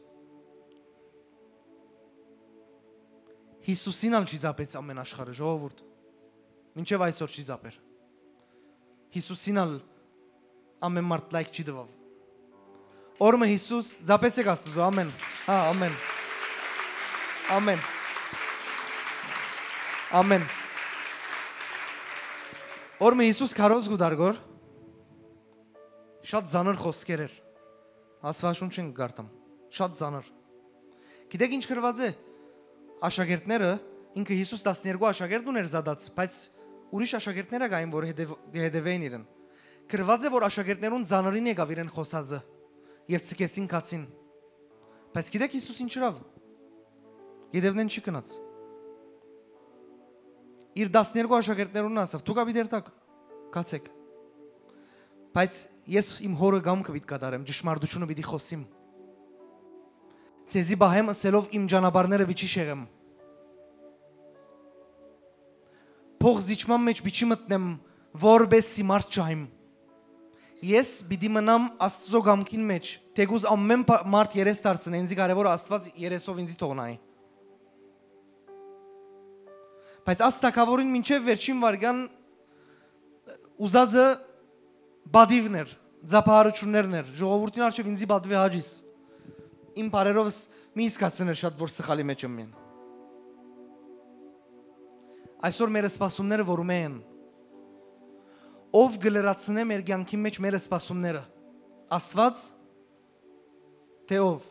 Հիսուսին ալ չի ծապեց ամեն աշխարհը, ժողովուրդ։ Մինչև այսօր չի ծապեր։ Հիսուսին ալ ամեն մարդ լայք չի դվավ։ Օրմը Հիսուս, ծապեցեք Աստծո, ամեն։ Հա, ամեն։ Ամեն։ Ամեն։ Օրմը Հիսուս քարոզ գուդարգոր շատ զանր խոսքեր էր։ Աստվածաշունչին գարտամ, շատ զանր։ Գիտեք ինչ գրված է։ Աշակերտները, ինքը Հիսուս տասներկու աշակերտ ուներ զադած, բայց ուրիշ աշակերտները կային, որ հետևեին իրեն։ Գրված է, որ աշակերտներուն զանրին եկավ իրեն խոսածը եւ ցկեցին կացին։ Բայց գիտեք Հիսուս ինչ իրավ։ Գիտևնեն չի կնաց։ Իր տասներկու աշակերտներուն ասավ, դուք ապի դերտակ կացեք։ Բայց ես իմ հորը գամքը պիտի կատարեմ, ճշմարտությունը պիտի խոսիմ։ Ցեզի բահեմ ասելով իմ ճանապարհները պիտի շեղեմ։ Փող զիջման մեջ պիտի մտնեմ, որբեսի մարդ չայմ։ Ես պիտի մնամ Աստծո գամքին մեջ, թեկուզ ամեն մարդ երես դարձնե, ինձի կարևորը Աստված երեսով ինձի թողնայի։ Բայց աստակավորին մինչև վերջին վարգան ուզածը բադիվներ, ձապահարություններն էր, ժողովուրդին արջև ինձի բադվի հաջիս։ Իմ բարերովս մի իսկացն էր շատ, որ սխալի մեջ եմ մեն։ Այսօր մեր սպասումները որում են, ով գլրացնե մեր կյանքի մեջ մեր սպասումները, Աստված, թե ով։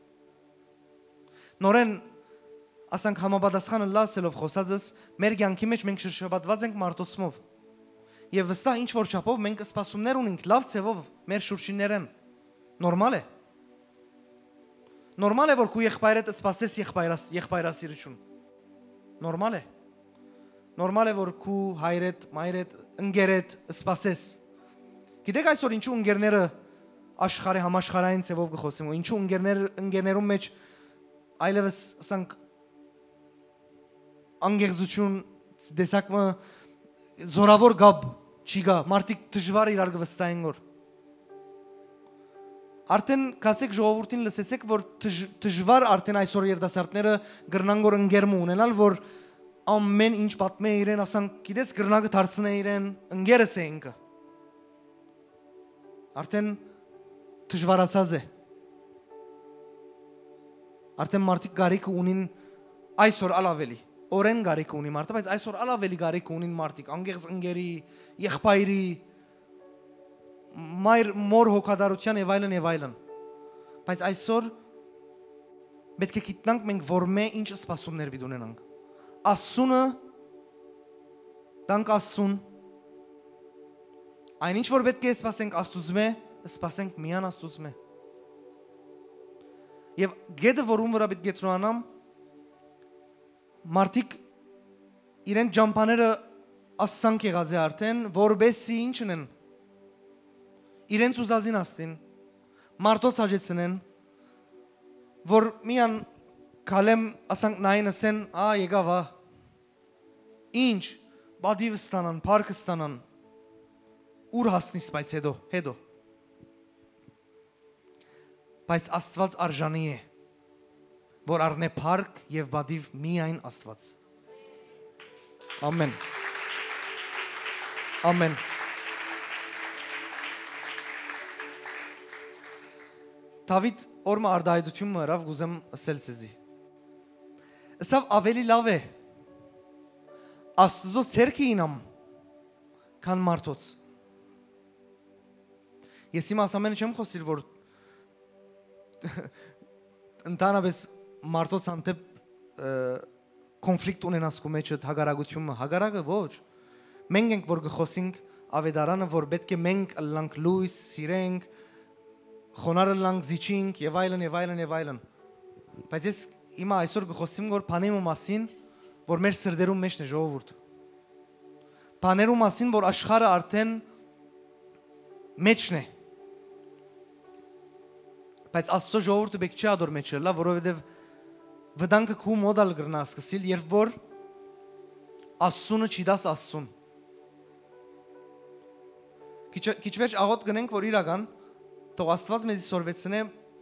Նորեն, ասանք համապատասխանը լասելով խոսածս, մեր կյանքի մեջ մենք շրջապատված ենք մարդոցմով։ Եվ վստահ ինչ որ չափով մենք սպասումներ ունենք լավ ցևով մեր շուրջիններեն։ Նորմալ է։ Նորմալ է, որ քու եղբայրդ սպասես եղբայրաս եղբայրասիրություն։ Նորմալ է։ Նորմալ է, որ քու հայրդ, մայրդ, ընկերդ սպասես։ Գիտեք այսօր ինչու ընկերները աշխարհի համաշխարհային ցևով գխոսեմ, ու ինչու ընկերներ ընկերներում մեջ այլևս ասանք անգեղծություն դեսակը զորավոր գաբ չի գա, մարդիկ դժվար իրար գվստային որ։ Արդեն կացեք ժողովուրդին լսեցեք, որ դժվար արդեն այսօր երիտասարդները գրնան որ ընկերմ ունենալ, որ ամեն ինչ պատմե իրեն, ասանք, գիտես գրնակը դարձնե իրեն, ընկերս է ինքը։ Արդեն դժվարացած է։ Արդեն մարդիկ գարիք ունին այսօր ալավելի, օրեն գարիք ունի մարդը, բայց այսօր ալավելի գարիք ունին մարդիկ, անգեղծ ընկերի, եղբայրի, մայր մոր հոգադարության եւ այլն եւ այլն։ Բայց այսօր պետք է գիտնանք մենք որ մե ինչ սպասումներ պիտի ունենանք։ Ասունը դանք ասուն այն ինչ որ պետք է սպասենք Աստուծմե, սպասենք միան Աստուծմե։ Եվ գեդը որում վրա պետք է տրոանամ մարդիկ իրեն ջամփաները ասանք եղած է արդեն, որբեսի ինչն են իրենց ուզածին աստին, մարդոց հաջեցնեն, որ միան կալեմ ասանք նայն ասեն, ա եկավ ա, ինչ, բադիվ ստանան, պարկ ստանան, ուր հասնիս բայց հետո, հետո։ Բայց Աստված արժանի է, որ առնե պարկ և բադիվ միայն Աստված։ Ամեն։ Ամեն։ Դավիթ օրմը արդայդություն մրավ գուզեմ ասել ցեզի։ Ասավ ավելի լավ է Աստծո ցերկը ինամ քան մարդոց։ Ես իմ ասամենը չեմ խոսիր, որ ընդանավես մարդոց անտեպ կոնֆլիկտ ունենաս կու մեջը հագարագությունը, հագարագը ոչ։ Մենք ենք, որ գխոսինք ավետարանը, որ պետք է մենք լանք լույս, սիրենք, խոնարը լանք զիչինք և այլն և այլն և այլն։ Բայց ես իմա այսօր գխոսիմ, որ պանեմ ու մասին, որ մեր սրդերում մեջն է ժողովուրդ։ Պաներու մասին, որ աշխարը արդեն մեջն է։ Բայց Աստծո ժողովուրդը պետք չի ադոր մեջը լա, որովհետև վտանգը քու մոդալ գրնա սկսիլ, երբ որ Ասսունը չի դաս ասսուն։ Քիչ վերջ աղոտ գնենք, որ իրական թող Աստված մեզի սորվեցնե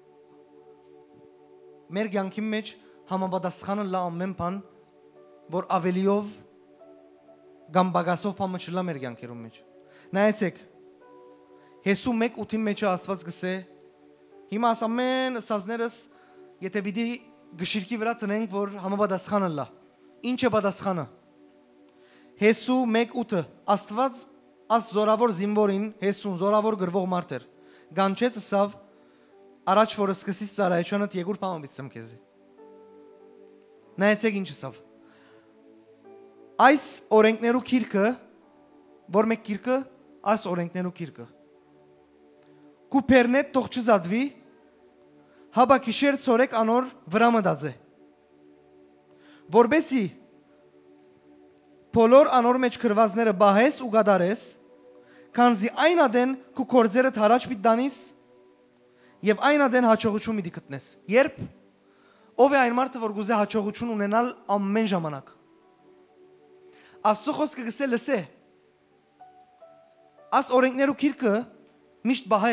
մեր կյանքի մեջ համապատասխանը լա ամեն բան, որ ավելիով կամ բագասով բանը չլա մեր կյանքերում մեջ։ Նայեցեք, Հեսու մեկ ութի մեջը Աստված գսե, հիմա աս ամեն սազներս, եթե պիտի գշիրքի վրա տնենք, որ համապատասխանը լա։ Ինչ է պատասխանը։ Հեսու մեկ ութը Աստված աս զորավոր զինվորին, Հեսուն զորավոր գրվող մարդ էր։ Գանչեց սավ առաջ որ սկսից ծառայությունդ եկուր բանը բիցեմ քեզի։ Նայեցեք ինչ սավ։ Այս օրենքներու քիրքը, որ մեկ քիրքը, այս օրենքներու քիրքը։ Կուպերնետ թող չզադվի, հաբա քիշեր ծորեք անոր վրա մտածե։ Որբեսի բոլոր անոր մեջ գրվածները բահես ու գադարես, քանզի այն ադեն քու կորձերդ հարաճ պիտի դանիս եւ այն ադեն հաջողություն պիտի գտնես։ Երբ ով է այն մարդը, որ գուզե հաջողություն ունենալ ամեն ժամանակ։ Աստծո խոսքը գսե լսե։ Աս օրենքներու քիրքը միշտ բահե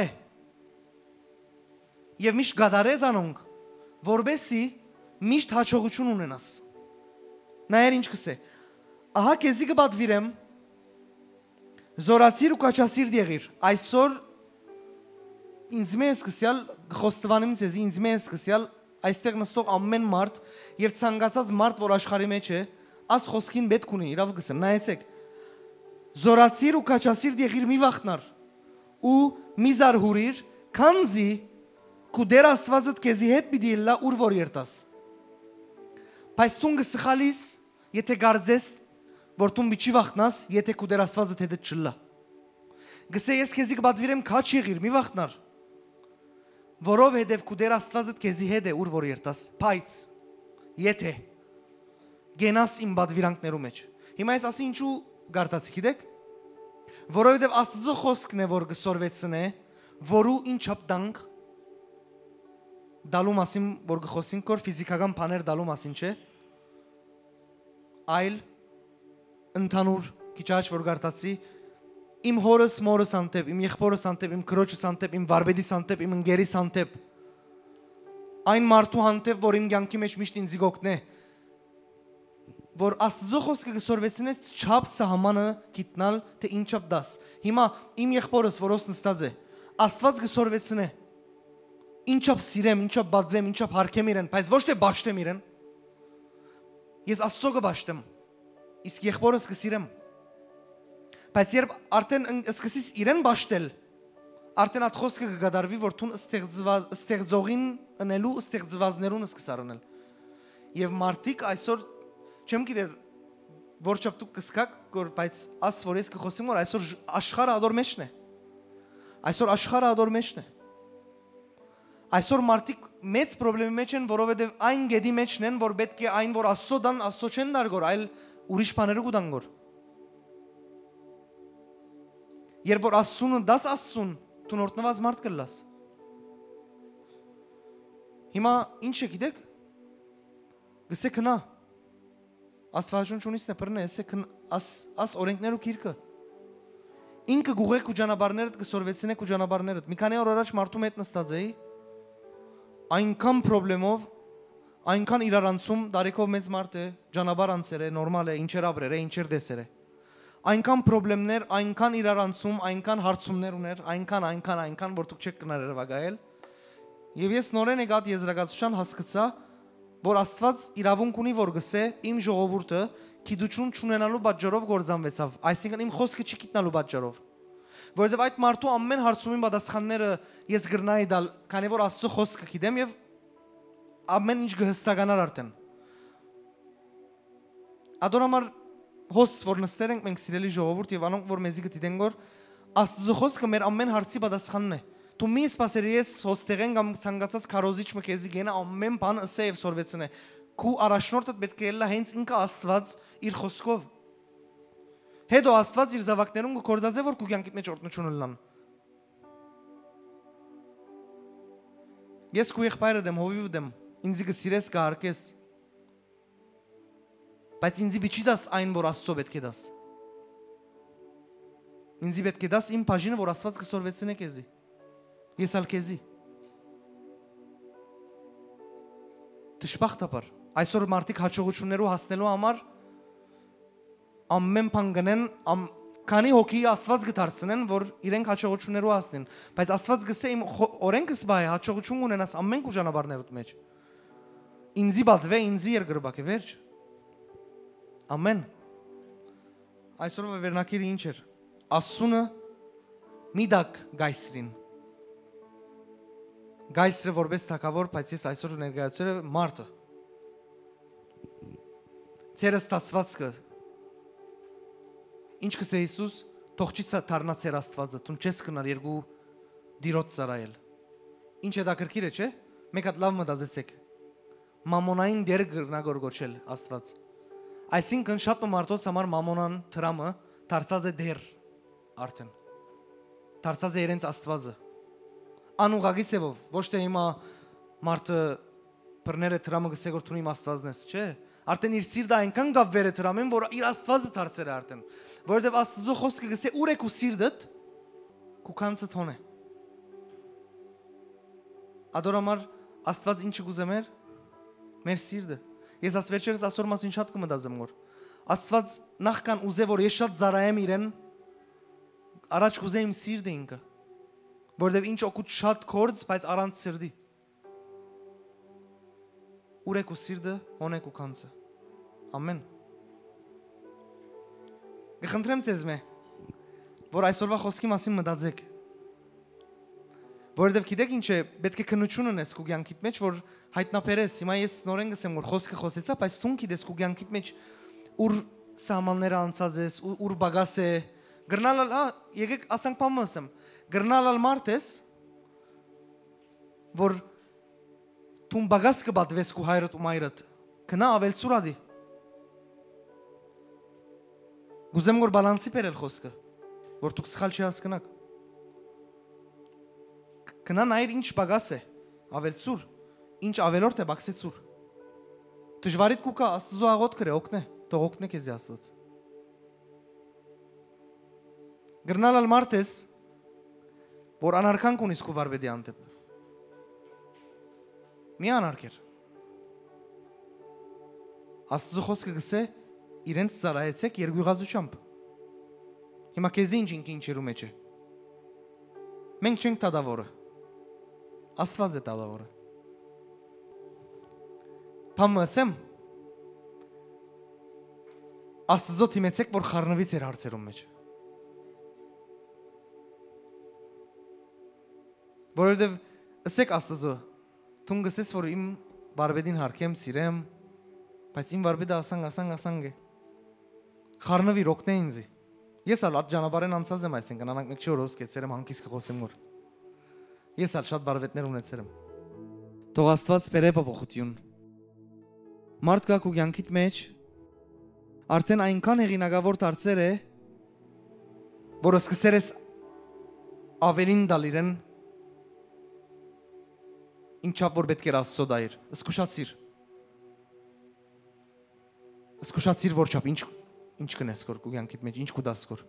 եւ միշտ գադարես անոնք, որբեսի միշտ հաջողություն ունենաս։ Նայեր ինչ կսե։ Ահա քեզի կբադվիրեմ զորացիր ու կաչասիր դեղիր։ Այսօր ինձ մեզ սկսյալ խոստովանում ցեզի ինձ մեզ սկսյալ այստեղ նստող ամեն մարդ եւ ցանկացած մարդ, որ աշխարհի մեջ է, աս խոսքին պետք ունի, իրավ գսեմ, նայեցեք։ Զորացիր ու կաչասիր դեղիր մի վախտնար ու մի զարհուրիր, քանզի քու դեր Աստվածդ քեզի հետ պիտի լա ուր որ երտաս։ Բայց տուն գսխալիս, եթե գարձես որ տուն մի չի վախտնաս, եթե քու դեր Աստվածդ հետ չլա։ Գսե ես քեզի կբադվիրեմ քաչ եղիր, մի վախտնար։ Որովհետև քու դեր Աստվածդ քեզի հետ է ուր որ երտաս, բայց եթե գենաս իմ բադվիրանքներու մեջ։ Հիմա ես ասի ինչու գարտացի գիտեք։ Որովհետև Աստծո խոսքն է որ գսորվեցնե, որու ինչապ դանք դալու մասին որ գխոսենք որ ֆիզիկական բաներ դալու մասին չէ, այլ ընդհանուր քիչ աչ որ գարտացի իմ հորս մորս անտեպ, իմ եղբորս անտեպ, իմ քրոջս անտեպ, իմ վարպետիս անտեպ, իմ ընկերիս անտեպ, այն մարդու անտեպ, որ իմ կյանքի մեջ միշտ ինձ գոկնե, որ Աստծո խոսքը գսորվեցնե չափ սահմանը գիտնալ, թե ինչապ դաս։ Հիմա իմ եղբորս, որոս նստած է, Աստված գսորվեցնե, ինչապ սիրեմ, ինչապ բադվեմ, ինչապ հարգեմ իրեն, բայց ոչ թե բաշտեմ իրեն։ Ես Աստծո կբաշտեմ, իսկ եղբորս կսիրեմ։ Բայց երբ արդեն սկսես իրեն բաշտել, արդեն այդ խոսքը կգադարվի, որ տուն ստեղծողին ընելու, ստեղծվածներուն սկս առնել։ Եվ մարդիկ այսօր չեմ գիտեր որ չափ դուք կսկակ, որ բայց աս որ ես կխոսեմ որ այսօր աշխարհը ադոր մեջն է։ Այսօր աշխարհը ադոր մեջն է։ Այսօր մարդիկ մեծ խնդրի մեջ են, որովհետև այն գեդի մեջն են, որ պետք է այն որ Աստծո դան Աստծո չեն դարգոր, այլ ուրիշ բաները կդան գոր։ Երբ որ Աստծուն դաս Աստծուն, դու նորտնված մարդ կլաս։ Հիմա ինչ է գիտեք։ Գսե քնա։ Աստվածաշուն չունիս նե բռնե, էսե աս աս օրենքներու քիրքը։ Ինքը գուղեք ու ճանապարհներդ կսորվեցնեք ու ճանապարհներդ։ Մի քանի օր առաջ մարդու հետ նստած էի։ Այնքան խնդրեմով, այնքան իրարանցում, դարիքով մեծ մարդ է, ճանապարհ անցեր է, նորմալ է, ինչեր ապրեր է, ինչեր դեսեր է։ Այնքան խնդիրներ, այնքան իրարանցում, այնքան հարցումներ ուներ, այնքան, այնքան, այնքան, որ դուք չեք կներեր վագայել։ Եվ ես նորեն եկած եզրակացության հասկացա, որ Աստված իրավունք ունի որ գսե իմ ժողովուրդը գիտություն չունենալու պատճառով գործանվեցավ, այսինքն իմ խոսքը չի գիտնալու պատճառով, որովհետև այդ մարդու ամեն հարցումին պատասխանները ես գրնայի դալ, քանի որ Աստծո խոսքը գիտեմ եւ ամեն ինչ կհստականար արդեն։ Ադորամար հոս որ նստեր ենք մենք սիրելի ժողովուրդ եւ անոնք որ մեզի գտիտեն որ Աստծո խոսքը մեր ամեն հարցի պատասխանն է։ Դու մի սпасեր ես հոստեղեն կամ ցանկացած քարոզիչ մկեզի գենա ամեն բան ասե եւ սորվեցնե։ Քու առաջնորդդ պետք է լա հենց ինքը Աստված իր խոսքով։ Հետո Աստված իր զավակներուն կկորդածե որ քու կյանքիդ մեջ օրտնություն լան։ Ես քու եղբայրը դեմ հովիվ դեմ ինձ կսիրես կհարկես։ Բայց ինձի biչի դաս այն, որ Աստծո պետք է դաս։ Ինձի պետք է դաս իմ բաժինը, որ Աստված կսորվեցնե քեզի։ Ես ալ քեզի։ Դժբախտաբար, այսօր մարդիկ հաջողություններով հասնելու համար ամեն բան գնեն, քանի հոգի Աստված կդարձնեն, որ իրենք հաջողություններով հասնեն, բայց Աստված գսե իմ օրենքս բայ հաջողություն ունենաս ամեն կուժանաբարներուդ մեջ։ Ինձի բադվե, ինձի երկրբակ է վերջ։ Ամեն։ Այսօրվա վերնակիրը ինչ էր։ Ասունը մի դակ գայսրին։ Գայսրը որպես թակավոր, բայց ես այսօր ներկայացրել եմ մարդը։ Ձեր ստացվածքը ինչ կսե Հիսուս, թող չի դառնա ձեր Աստվածը, դու չես կնար երկու դիրոց ծարայել։ Ինչ է դա կրկիր է, չէ՞։ Մեկ հատ լավ մտածեցեք։ Մամոնային դեր գրնագորգոչել Աստված։ Այսինքն շատ մարդոց համար մամոնան դրամը դարձած է դեր արդեն։ Դարձած է իրենց Աստվածը։ Անուղագի ցևով, ոչ թե հիմա մարդը բռները դրամը գսե որ դու իմ Աստվածն ես, չէ՞։ Արդեն իր սիրտը այնքան գավվեր է դրամեն, որ իր Աստվածը դարձել է արդեն։ Որովհետև Աստծո խոսքը գսե ուր է քու սիրտդ, քու կանցը թոնե։ Ադորամար Աստված ինչը գուզեմ էր, մեր սիրտը։ Ես աս վերջերս ասոր մասին շատ կմտածեմ որ Աստված նախքան ուզե որ ես շատ զարայեմ իրեն, առաջ կուզե իմ սիրտը ինքը, որովհետև ինչ օգուտ շատ կորձ, բայց առանց սիրտի։ Ուր է քու սիրտը, հոն է քու կանցը։ Ամեն։ Գխնդրեմ ձեզ մե, որ այսօրվա խոսքի մասին մտածեք։ Որովհետև գիտեք ինչ է, պետք է քննություն ունես քու կյանքիդ մեջ, որ հայտնաբերես։ Հիմա ես նորեն գսեմ որ խոսքը խոսեցա, բայց դու գիտես քու կյանքիդ մեջ ուր սահմանները անցած ես, ուր բագաս է, գրնալալ, հա, եկեք ասանք բան ասեմ, գրնալալ մարդ ես, որ դու բագաս կբադվես քու հայրդ ու մայրդ, քնա ավել ծուրադի։ Գուզեմ որ բալանսի բերել խոսքը, որ դուք սխալ չի հասկնաք։ Քնա նայր ինչ բագաս է, ավել ծուր, ինչ ավելորդ է բաքսե ծուր։ Դժվարիդ կուկա Աստծո աղոտ կրե, օգնե, թող օգնե քեզի Աստված։ Գրնալալ մարդ ես, որ անարքանք ունիս քու վարվեդի անտեպ։ Մի անարքեր։ Աստծո խոսքը գսե իրենց ծարայեցեք երկյուղածությամբ։ Հիմա քեզի ինչ ինք ինչերու մեջ է։ Մենք չենք տադավորը։ Աստված է տադավորը։ Բամ ասեմ, Աստծո թիմեցեք, որ խառնվի ձեր հարցերում մեջ։ Որովհետև ասեք Աստծո, դու գսես որ իմ վարվեդին հարկեմ, սիրեմ, բայց իմ վարվեդը ասանք, ասանք, ասանք է։ Խառնվի ռոկնե ինձի։ Ես ալ այդ ճանապարհեն անցած եմ, այսինքն անանք մեկ չի որ ոսկեցել եմ հանկիս կխոսեմ որ։ Ես ալ շատ վարվետներ ունեցել եմ։ Թող Աստված բերե փոփոխություն։ Մարդ կա քու կյանքիդ մեջ արդեն այնքան հեղինակավոր դարձել է, որ սկսել ես ավելին դալ իրեն, ինչապ որ պետք էր Աստծո դայր, զգուշացիր։ Զգուշացիր որ չափ ինչ ինչ կնես քո կյանքիդ մեջ, ինչ կուտաս քո։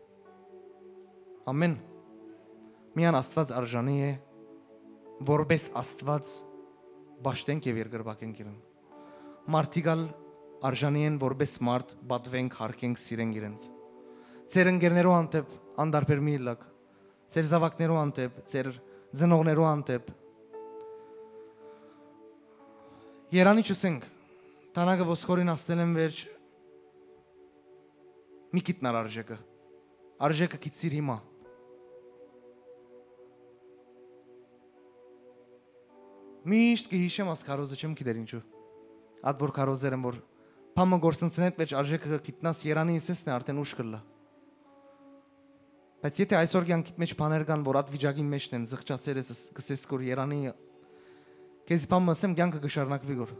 Ամեն։ Միան Աստված արժանի է, որպես Աստված բաշտենք եւ երկրբակենք իրեն։ Մարդիկալ արժանի են որպես մարդ բադվենք, հարկենք, սիրենք իրենց։ Ձեր ընկերներու անտեպ անդարբեր մի լակ, ձեր զավակներու անտեպ, ձեր ծնողներու անտեպ։ Երանի չսենք, տանագը ոսկորին աստել եմ վերջ, մի կիտնար արժեկը, արժեկը կիցիր հիմա։ Միշտ կհիշեմ աս կարոզը չեմ կիտեր ինչու, ատ որ կարոզեր եմ, որ պամը գործնցնետ վերջ արժեկը կիտնաս երանի իսեսն է արդեն ուշ կլա։ Բայց եթե այսօր կյանքիդ մեջ բաներ կան, որ ատ վիճակին մեջն են, զղջացեր ես կսես կոր երանի, կեզի պամը ասեմ կյանքը կշարնակվի գոր։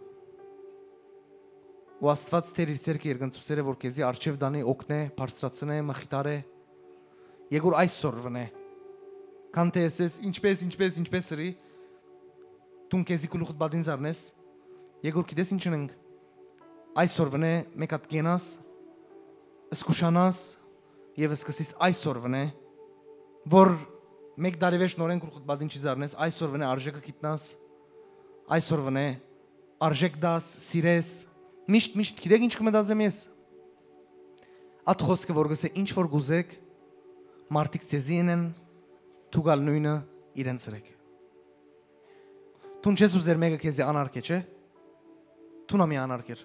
Ու Աստված թեր իր ձերքը երկնցուսեր է, որ կեզի արջև դանի օգնե, բարձրացնե, մխիտարե, եգուր այսօր վնե, կան թե ես ինչպես, ինչպես, ինչպես սրի, դուն կեզի կուլուխդ բադին զարնես, եգուր կիտես ինչ ընենք, այսօր վնե մեկ հատ կենաս, սկուշանաս եւ սկսես այսօր վնե, որ մեկ տարի վեճ նորեն քուր խուտբալին չի զարնես, այսօր վնե արժեքը գիտնաս, այսօր վնե արժեք դաս, սիրես, միշտ միշտ գիտեք ինչ կմտածեմ ես։ Այդ խոսքը որ գսե ինչ որ գուզեք, մարդիկ ցեզին են, թուգալ նույնը իրեն ծրեք։ Տուն չես ուզեր մեկը քեզի անարգե, չէ՞։ Տունա մի անարգեր։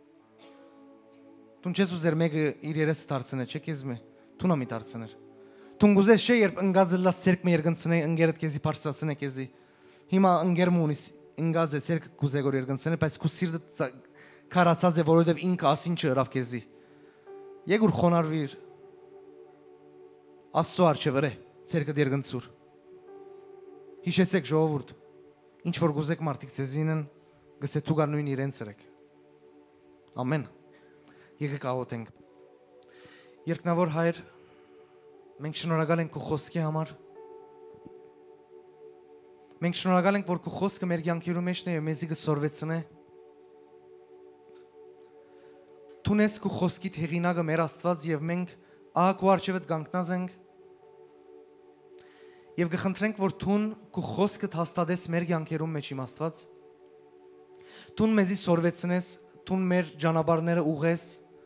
Տուն չես ուզեր մեկը իր երես դարձնե, չէ՞ քեզ մե։ Տունա մի դարձներ։ Տուն գուզես չէ երբ ընկածելած ցերկ մի երգնցնե, ընկերդ քեզի բարձրացնե քեզի։ Հիմա ընկերմ ունիս, ընկած է ցերկ գուզե գոր երգնցնե, բայց քու սիրտը քարացած է, որովհետև ինքը ասին չհրավ քեզի։ Եգուր խոնարհվիր։ Աստծո արչե վրե, ցերկը երգնցուր։ Հիշեցեք ժողովուրդ, ինչ որ գուզեք մարդիկ ցեզին են, գսե թուգար նույն իրեն ծրեք։ Ամեն։ Եկեք աղոթենք։ Երկնավոր Հայր, մենք շնորհակալ ենք քո խոսքի համար։ Մենք շնորհակալ ենք, որ քո խոսքը մեր կյանքերում մեջն է եւ մեզի կսորվեցնե։ Տունես քո խոսքիդ հեղինակը մեր Աստված եւ մենք ահա քո արժեվդ կանգնած ենք։ Եվ կխնդրենք, որ Տուն քո խոսքը հաստատես մեր կյանքերում մեջ իմ Աստված։ Տուն մեզի սորվեցնես, Տուն մեր ճանապարհները ուղես։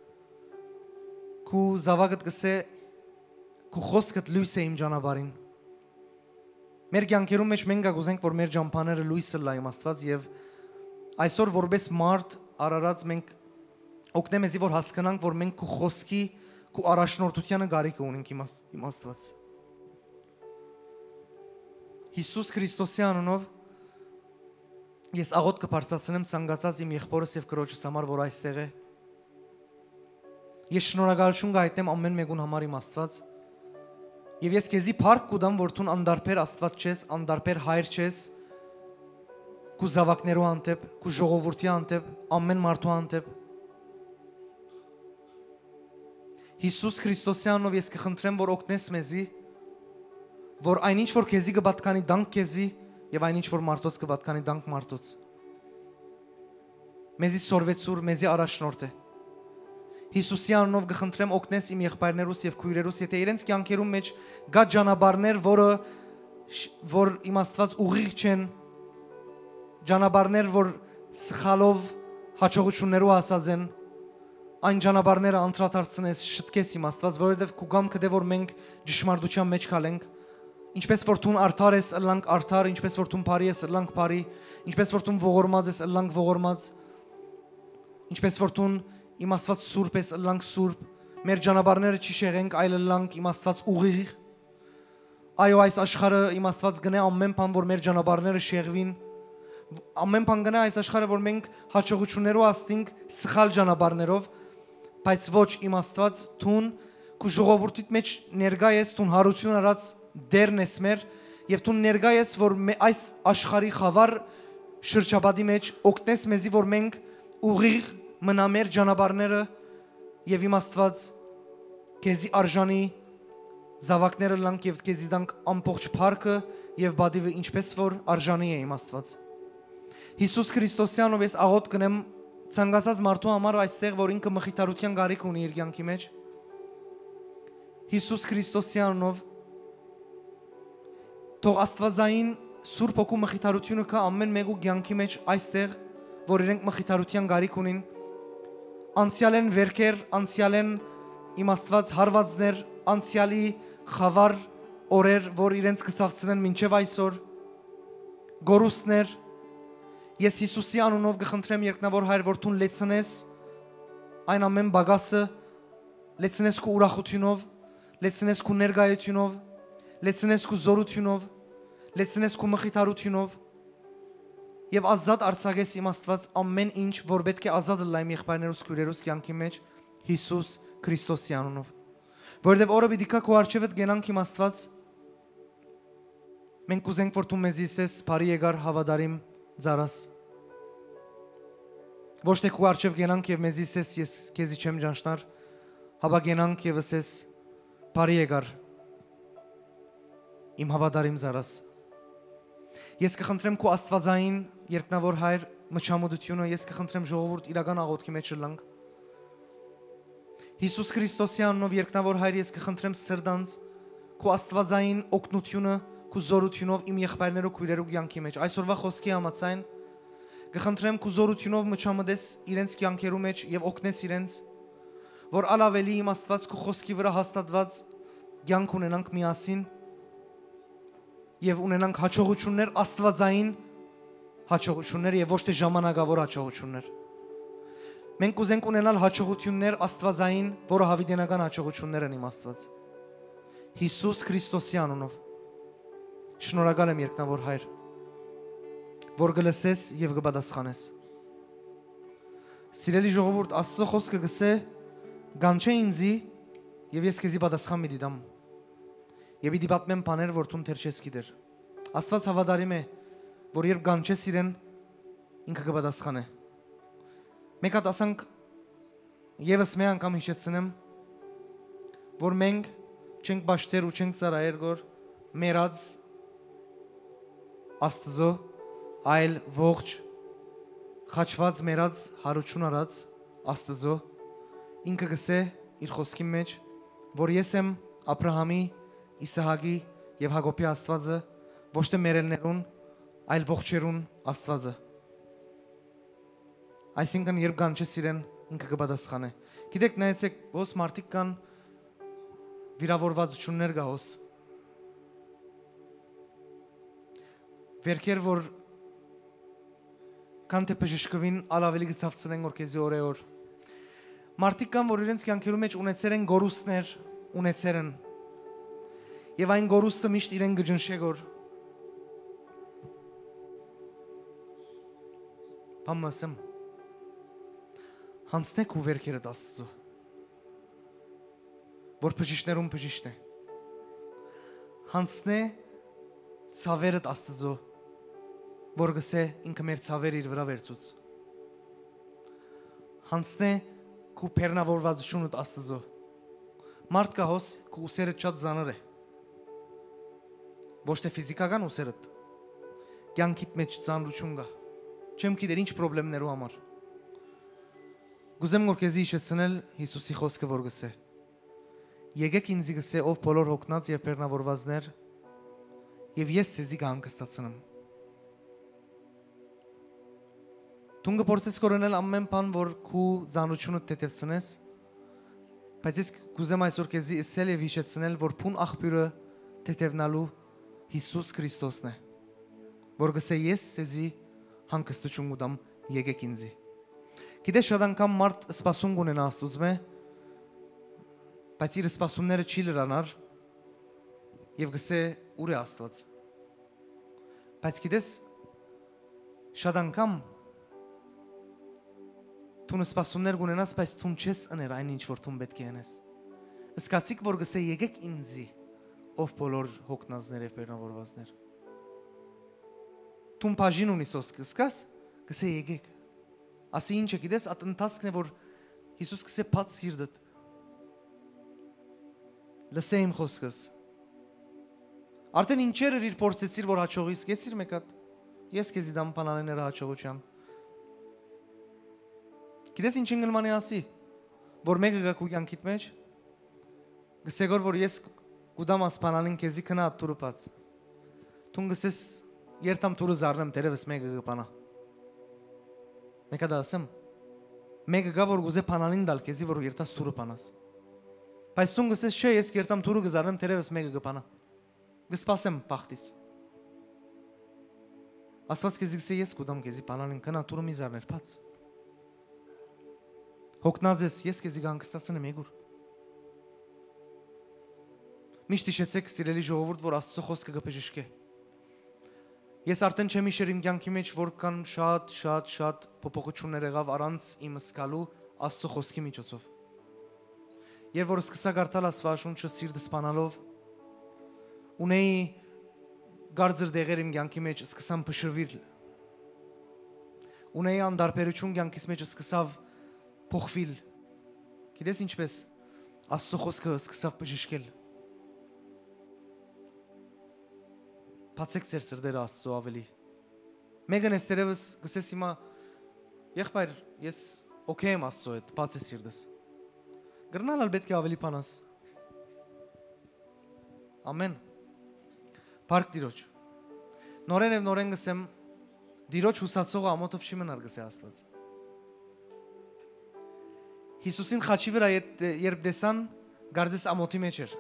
Քո զավակդ գսե քո խոսքդ լույս է իմ ճանապարհին։ Մեր կյանքերում մեջ մենք գուզենք, որ մեր ճամփաները լույսը լա իմ Աստված եւ այսօր որպես մարդ արարած մենք օգնե մեզի որ հասկանանք, որ մենք քո խոսքի, քո առաջնորդությանը գարիք ունենք իմ Աստված։ Հիսուս Քրիստոսի անունով ես աղոթ կբարձրացնեմ ցանկացած իմ եղբորս եւ կրոջս համար, որ այստեղ է։ Ես շնորհակալություն կհայտնեմ ամեն մեկուն համար իմ Աստված։ Եվ ես քեզի փառք կուտամ, որ դու անդարբեր Աստված չես, անդարբեր Հայր չես, քու զավակներու անտեպ, քու ժողովրդի անտեպ, ամեն մարդու անտեպ։ Հիսուս Քրիստոսի անունով ես կխնդրեմ, որ օգնես մեզի, որ այնինչ որ քեզի կպատկանի դանք քեզի եւ այնինչ որ մարդոց կպատկանի դանք մարդոց։ Մեզի սորվեցուր, մեզի առաջնորդ է։ Հիսուսի անունով կխնդրեմ օգնես իմ եղբայրներուս եւ քույրերուս, եթե իրենց կյանքերում մեջ գա ճանապարհներ, որը որ իմ Աստված ուղիղ չեն, ճանապարհներ, որ սխալով հաջողություններով ասած են, այն ճանապարհները անդրադարձնես, շտկես իմ Աստված, որովհետև քու գամքը դե որ մենք ճշմարտության մեջ կալենք, ինչպես որ դու արդար ես, ըլլանք արդար, ինչպես որ դու բարի ես, ըլլանք բարի, ինչպես որ դու ողորմած ես, ըլլանք ողորմած, ինչպես որ դու իմ Աստված սուրբ ես, ըլլանք սուրբ, մեր ճանապարհները չի շեղենք, այլ ըլլանք իմ Աստված ուղիղ։ Այո, այս աշխարհը իմ Աստված գնե ամեն բան, որ մեր ճանապարհները շեղվին, ամեն բան գնա այս աշխարհը, որ մենք հաջողություններով աստինք սխալ ճանապարհներով, բայց ոչ իմ Աստված դուն քու ժողովրդիդ մեջ ներկա ես, դուն հարություն արած դերն ես մեր եւ դու ներկա ես, որ այս աշխարհի խավար շրջապատի մեջ օգնես մեզի, որ մենք ուղիղ մնա մեր ճանապարհները եւ իմ Աստված քեզի արժանի զավակները լանք եւ քեզի դանք ամբողջ փառքը եւ բադիվը ինչպես որ արժանի է իմ Աստված։ Հիսուս Քրիստոսի անունով ես աղոթ կնեմ ցանկացած մարդու համար այստեղ, որ ինքը մխիթարության գարիք ունի իր կյանքի մեջ։ Հիսուս Քրիստոսի անունով թող Աստվածային Սուրբ Հոգու մխիթարությունը կա ամեն մեկու կյանքի մեջ այստեղ, որ իրենք մխիթարության գարիք ունին։ Անցյալեն վերքեր, անցյալեն իմ Աստված հարվածներ, անցյալի խավար օրեր, որ իրենց կցավցնեն մինչև այսօր, գորուստներ։ Ես Հիսուսի անունով կխնդրեմ երկնավոր Հայր, որ դու լեցնես այն ամեն բագասը, լեցնես քո ուրախությունով, լեցնես քո ներկայությունով, լեցնես քո զորությունով, լեցնես քո մխիթարությունով եւ ազատ արձակես իմ Աստված ամեն ինչ, որ պետք է ազատ լա իմ եղբայրներուս քույրերուս կյանքի մեջ Հիսուս Քրիստոսի անունով։ Որովհետեւ օրը պիտի կա քո արժեվդ գենանք իմ Աստված։ Մենք կուզենք, որ դու մեզ իսես բարի եկար հավատարիմ Զարաս։ Ոչ թե քո արժև գենանք եւ մեզ իսես ես քեզի չեմ ճանչնար, հաբա գենանք եւ ասես բարի եկար իմ հավատարիմ Զարաս։ Ես կխնդրեմ քո Աստվածային երկնավոր Հայր մչամուդությունը ես կխնդրեմ ժողովուրդ իրական աղոթքի մեջ լանք։ Հիսուս Քրիստոսի անունով երկնավոր Հայր, ես կխնդրեմ սրտանց քո աստվածային օգնությունը, քո զորությունով իմ եղբայրներու քույրերու կյանքի մեջ այսօրվա խոսքի համաձայն կխնդրեմ քո զորությունով մչամդես իրենց կյանքերու մեջ եւ օգնես իրենց, որ ալավելի իմ Աստված քո խոսքի վրա հաստատված կյանք ունենանք միասին եւ ունենանք հաջողություններ, աստվածային հաջողություններ եւ ոչ թե ժամանակավոր հաջողություններ։ Մենք ուզենք ունենալ հաջողություններ աստվածային, որը հավիտենական հաջողություններ են իմ Աստված։ Հիսուս Քրիստոսի անունով շնորհակալ եմ երկնավոր Հայր, որ գլսես եւ կպատասխանես։ Սիրելի ժողովուրդ, Աստծո խոսքը գսե գանչե ինձի եւ ես քեզի պատասխան մի դիտամ։ Եվ իդի պատմեմ բաներ, որ դու թեր չես գիտեր։ Աստված հավատարիմ է, որ երբ գանչես իրեն, ինքը կպատասխանե։ Մեկ հատ ասանք եւս մի անգամ հիշեցնեմ, որ մենք չենք բաշտեր ու չենք ծառայեր գոր մերած Աստծո, այլ ողջ խաչված մերած հարություն արած Աստծո, ինքը գսե իր խոսքի մեջ, որ ես եմ Աբրահամի, Իսահակի եւ Հակոբի Աստվածը, ոչ թե մերելներուն, այլ ողջերուն Աստվածը։ Այսինքն երբ գանչես իրեն, ինքը կպատասխանե։ Գիտեք, նայեցեք, ոս մարդիկ կան վիրավորվածություններ կա ոս։ Վերքեր, որ կան թե բժշկվին ալավելի գծավցնեն, որ քեզի օրեօր։ Մարդիկ կան, որ իրենց կյանքերու մեջ ունեցել են գորուստներ, ունեցել են։ Եվ այն գորուստը միշտ իրեն գջնշե գոր։ Բամասեմ։ Հանցնեք ու վերքերդ Աստծո, որ բժիշկներուն բժիշկն է։ Հանցնե ցավերդ Աստծո, որ գսե ինքը մեր ցավերը իր վրա վերցուց։ Հանցնե քու բեռնավորվածությունդ Աստծո։ Մարդ կա հոս քու ուսերը շատ ծանր է։ Ոչ թե ֆիզիկական ուսերդ, կյանքիդ մեջ ծանրություն կա։ Չեմ գիտեր ինչ խնդիրներու համար։ Գուզեմ որ քեզի հիշեցնել Հիսուսի խոսքը, որ գսե. Եկեք ինձի գսե, ով բոլոր հոգնած եւ բեռնավորվածներ, եւ ես ցեզի կհանգստացնեմ։ Դու կփորձես կորոնել ամեն բան, որ քու ծանրությունը թեթևցնես, բայց ես գուզեմ այսօր քեզի ասել եւ հիշեցնել, որ փուն աղբյուրը թեթևնալու Հիսուս Քրիստոսն է, որ գսե ես ցեզի հանգստություն կտամ, եկեք ինձի։ Գիտես շատ անգամ մարդ սպասում կունենա Աստծո, բայց իր սպասումները չի լրանար եւ գսե ուր է Աստված։ Բայց գիտես շատ անգամ դու սպասումներ կունենաս, բայց դու չես աներ այն ինչ որ դու պետք է անես։ Սկացիկ որ գսե եկեք ինձի, ով բոլոր հոգնածներ եւ բեռնավորվածներ։ Դու բաժին ունիս ոսկսկաս, գսե եկեք։ Ասի ինչը գիտես, այդ ընթացքն է, որ Հիսուս գսե բաց սիրտդ։ Լսե իմ խոսքս։ Արդեն ինչեր էր իր փորձեցիր, որ հաջողի սկեցիր մեկ հատ։ Ես քեզի դամ բանալիները հաջողության։ Գիտես ինչ ինգլմանի ասի, որ մեկը գա քու կյանքիդ մեջ, գսե գոր որ ես Գուդամ ասպանալին քեզի քնա տուրը բաց։ Դու գսես երթամ տուրը զառնեմ դերևս մեկը գպանա։ Մեկը դա ասեմ։ Մեկը գա որ գուզե փանալին դալ քեզի որ երթաս տուրը բանաս։ Բայց դու գսես չէ ես երթամ տուրը գզառնեմ դերևս մեկը գպանա։ Գսպասեմ բախտիս։ Աստված քեզի գսե ես գուդամ քեզի փանալին քնա տուրը մի զառներ բաց։ Հոգնած ես ես քեզի գանգստացնեմ եգուր։ Միշտ հիշեցեք սիրելի ժողովուրդ, որ Աստծո խոսքը կբժշկե։ Ես արդեն չեմ հիշեր իմ կյանքի մեջ, որ կան շատ, շատ, շատ փոփոխություններ եղավ առանց իմ սկալու Աստծո խոսքի միջոցով։ Երբ որ սկսա կարդալ Աստվածաշունչը սիրտս սպանալով, ունեի գարձր դեղեր իմ կյանքի մեջ, սկսամ փշրվել։ Ունեի անդարբերություն կյանքիս մեջ սկսավ փոխվել։ Գիտես ինչպես Աստծո խոսքը սկսավ բժշկել։ Բացեք ձեր սրտերը Աստծո ավելի։ Մեկն էստերևս գսես հիմա Եղբայր, ես օքեյ եմ Աստծո հետ, բաց է սիրտս։ Գրնալալ պետք է ավելի բանաս։ Ամեն։ Փառք Տիրոջ։ Նորեն եւ նորեն գսեմ Տիրոջ հուսացողը ամոթով չի մնար գսե Աստված։ Հիսուսին խաչի վրա երբ տեսան, գարդես ամոթի մեջ էր։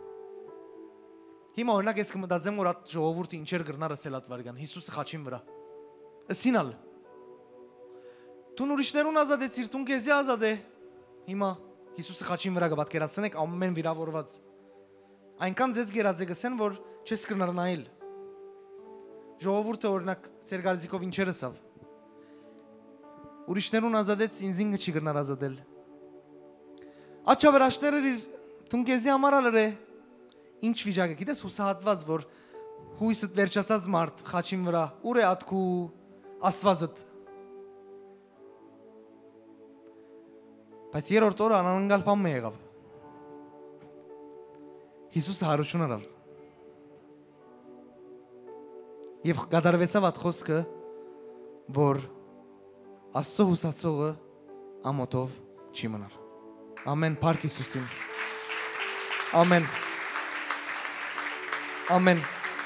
Հիմա օրինակ ես կմտածեմ, որ այդ ժողովուրդը ինչեր գրնարը սելատ վարգան, Հիսուսը խաչին վրա։ Սինալ։ Տուն ուրիշներուն ազատեցիր, տուն քեզի ազատ է։ Հիմա Հիսուսը խաչին վրա կպատկերացնեք ամեն վիրավորված։ Այնքան ձեզ գերած է գսեն, որ չես կրնար նայել։ Ժողովուրդը օրինակ ծեր գարզիկով ինչեր ասավ։ Ուրիշներուն ազատեց, ինձին չի կրնար ազատել։ Աչավրաշները տուն քեզի համար ալր է։ Ինչ վիճակ է, գիտես հուսահատված, որ հույսդ վերջացած մարդ խաչին վրա, ուր է ատքու Աստվածդ։ Բայց երրորդ օրը անանգալ բան մը եղավ։ Հիսուսը հարություն արավ։ Եվ կատարվեցավ այդ խոսքը, որ Աստծո հուսացողը ամոթով չի մնար։ Ամեն, փառք Հիսուսին։ Ամեն։ Ամեն։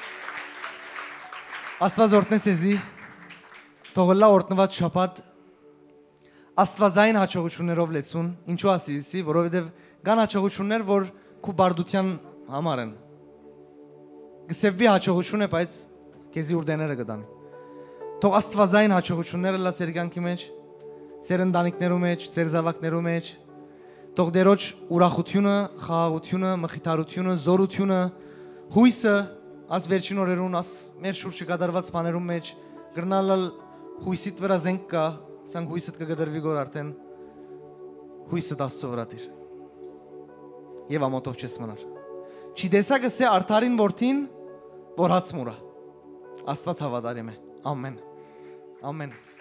Աստված օրհնեց ձեզի, թողնա օրհնված շաբաթ, աստվածային հաջողություններով լեցուն, ինչու ասիցի, որովհետև կան հաջողություններ, որ քու բարդության համար են։ Գսեվի հաջողություն է, բայց քեզի ուրդեները կդանի։ Թող աստվածային հաջողությունները լա ձեր կյանքի մեջ, ձեր ընտանիքներու մեջ, ձեր զավակներու մեջ, թող դերոջ ուրախությունը, խաղաղությունը, մխիթարությունը, զորությունը, հույսը, աս վերջին օրերուն, աս մեր շուրջը կատարված բաներում մեջ, գրնալալ հույսիդ վրա զենք կա, սանք հույսդ կգդրվի գոր արդեն, հույսդ Աստծո վրա տիր։ Եվ ամոթով չես մնար։ Չի դեսա գսե արդարին որդին, որ հաց մուրա։ Աստված հավատարիմ է։ Ամեն։ Ամեն։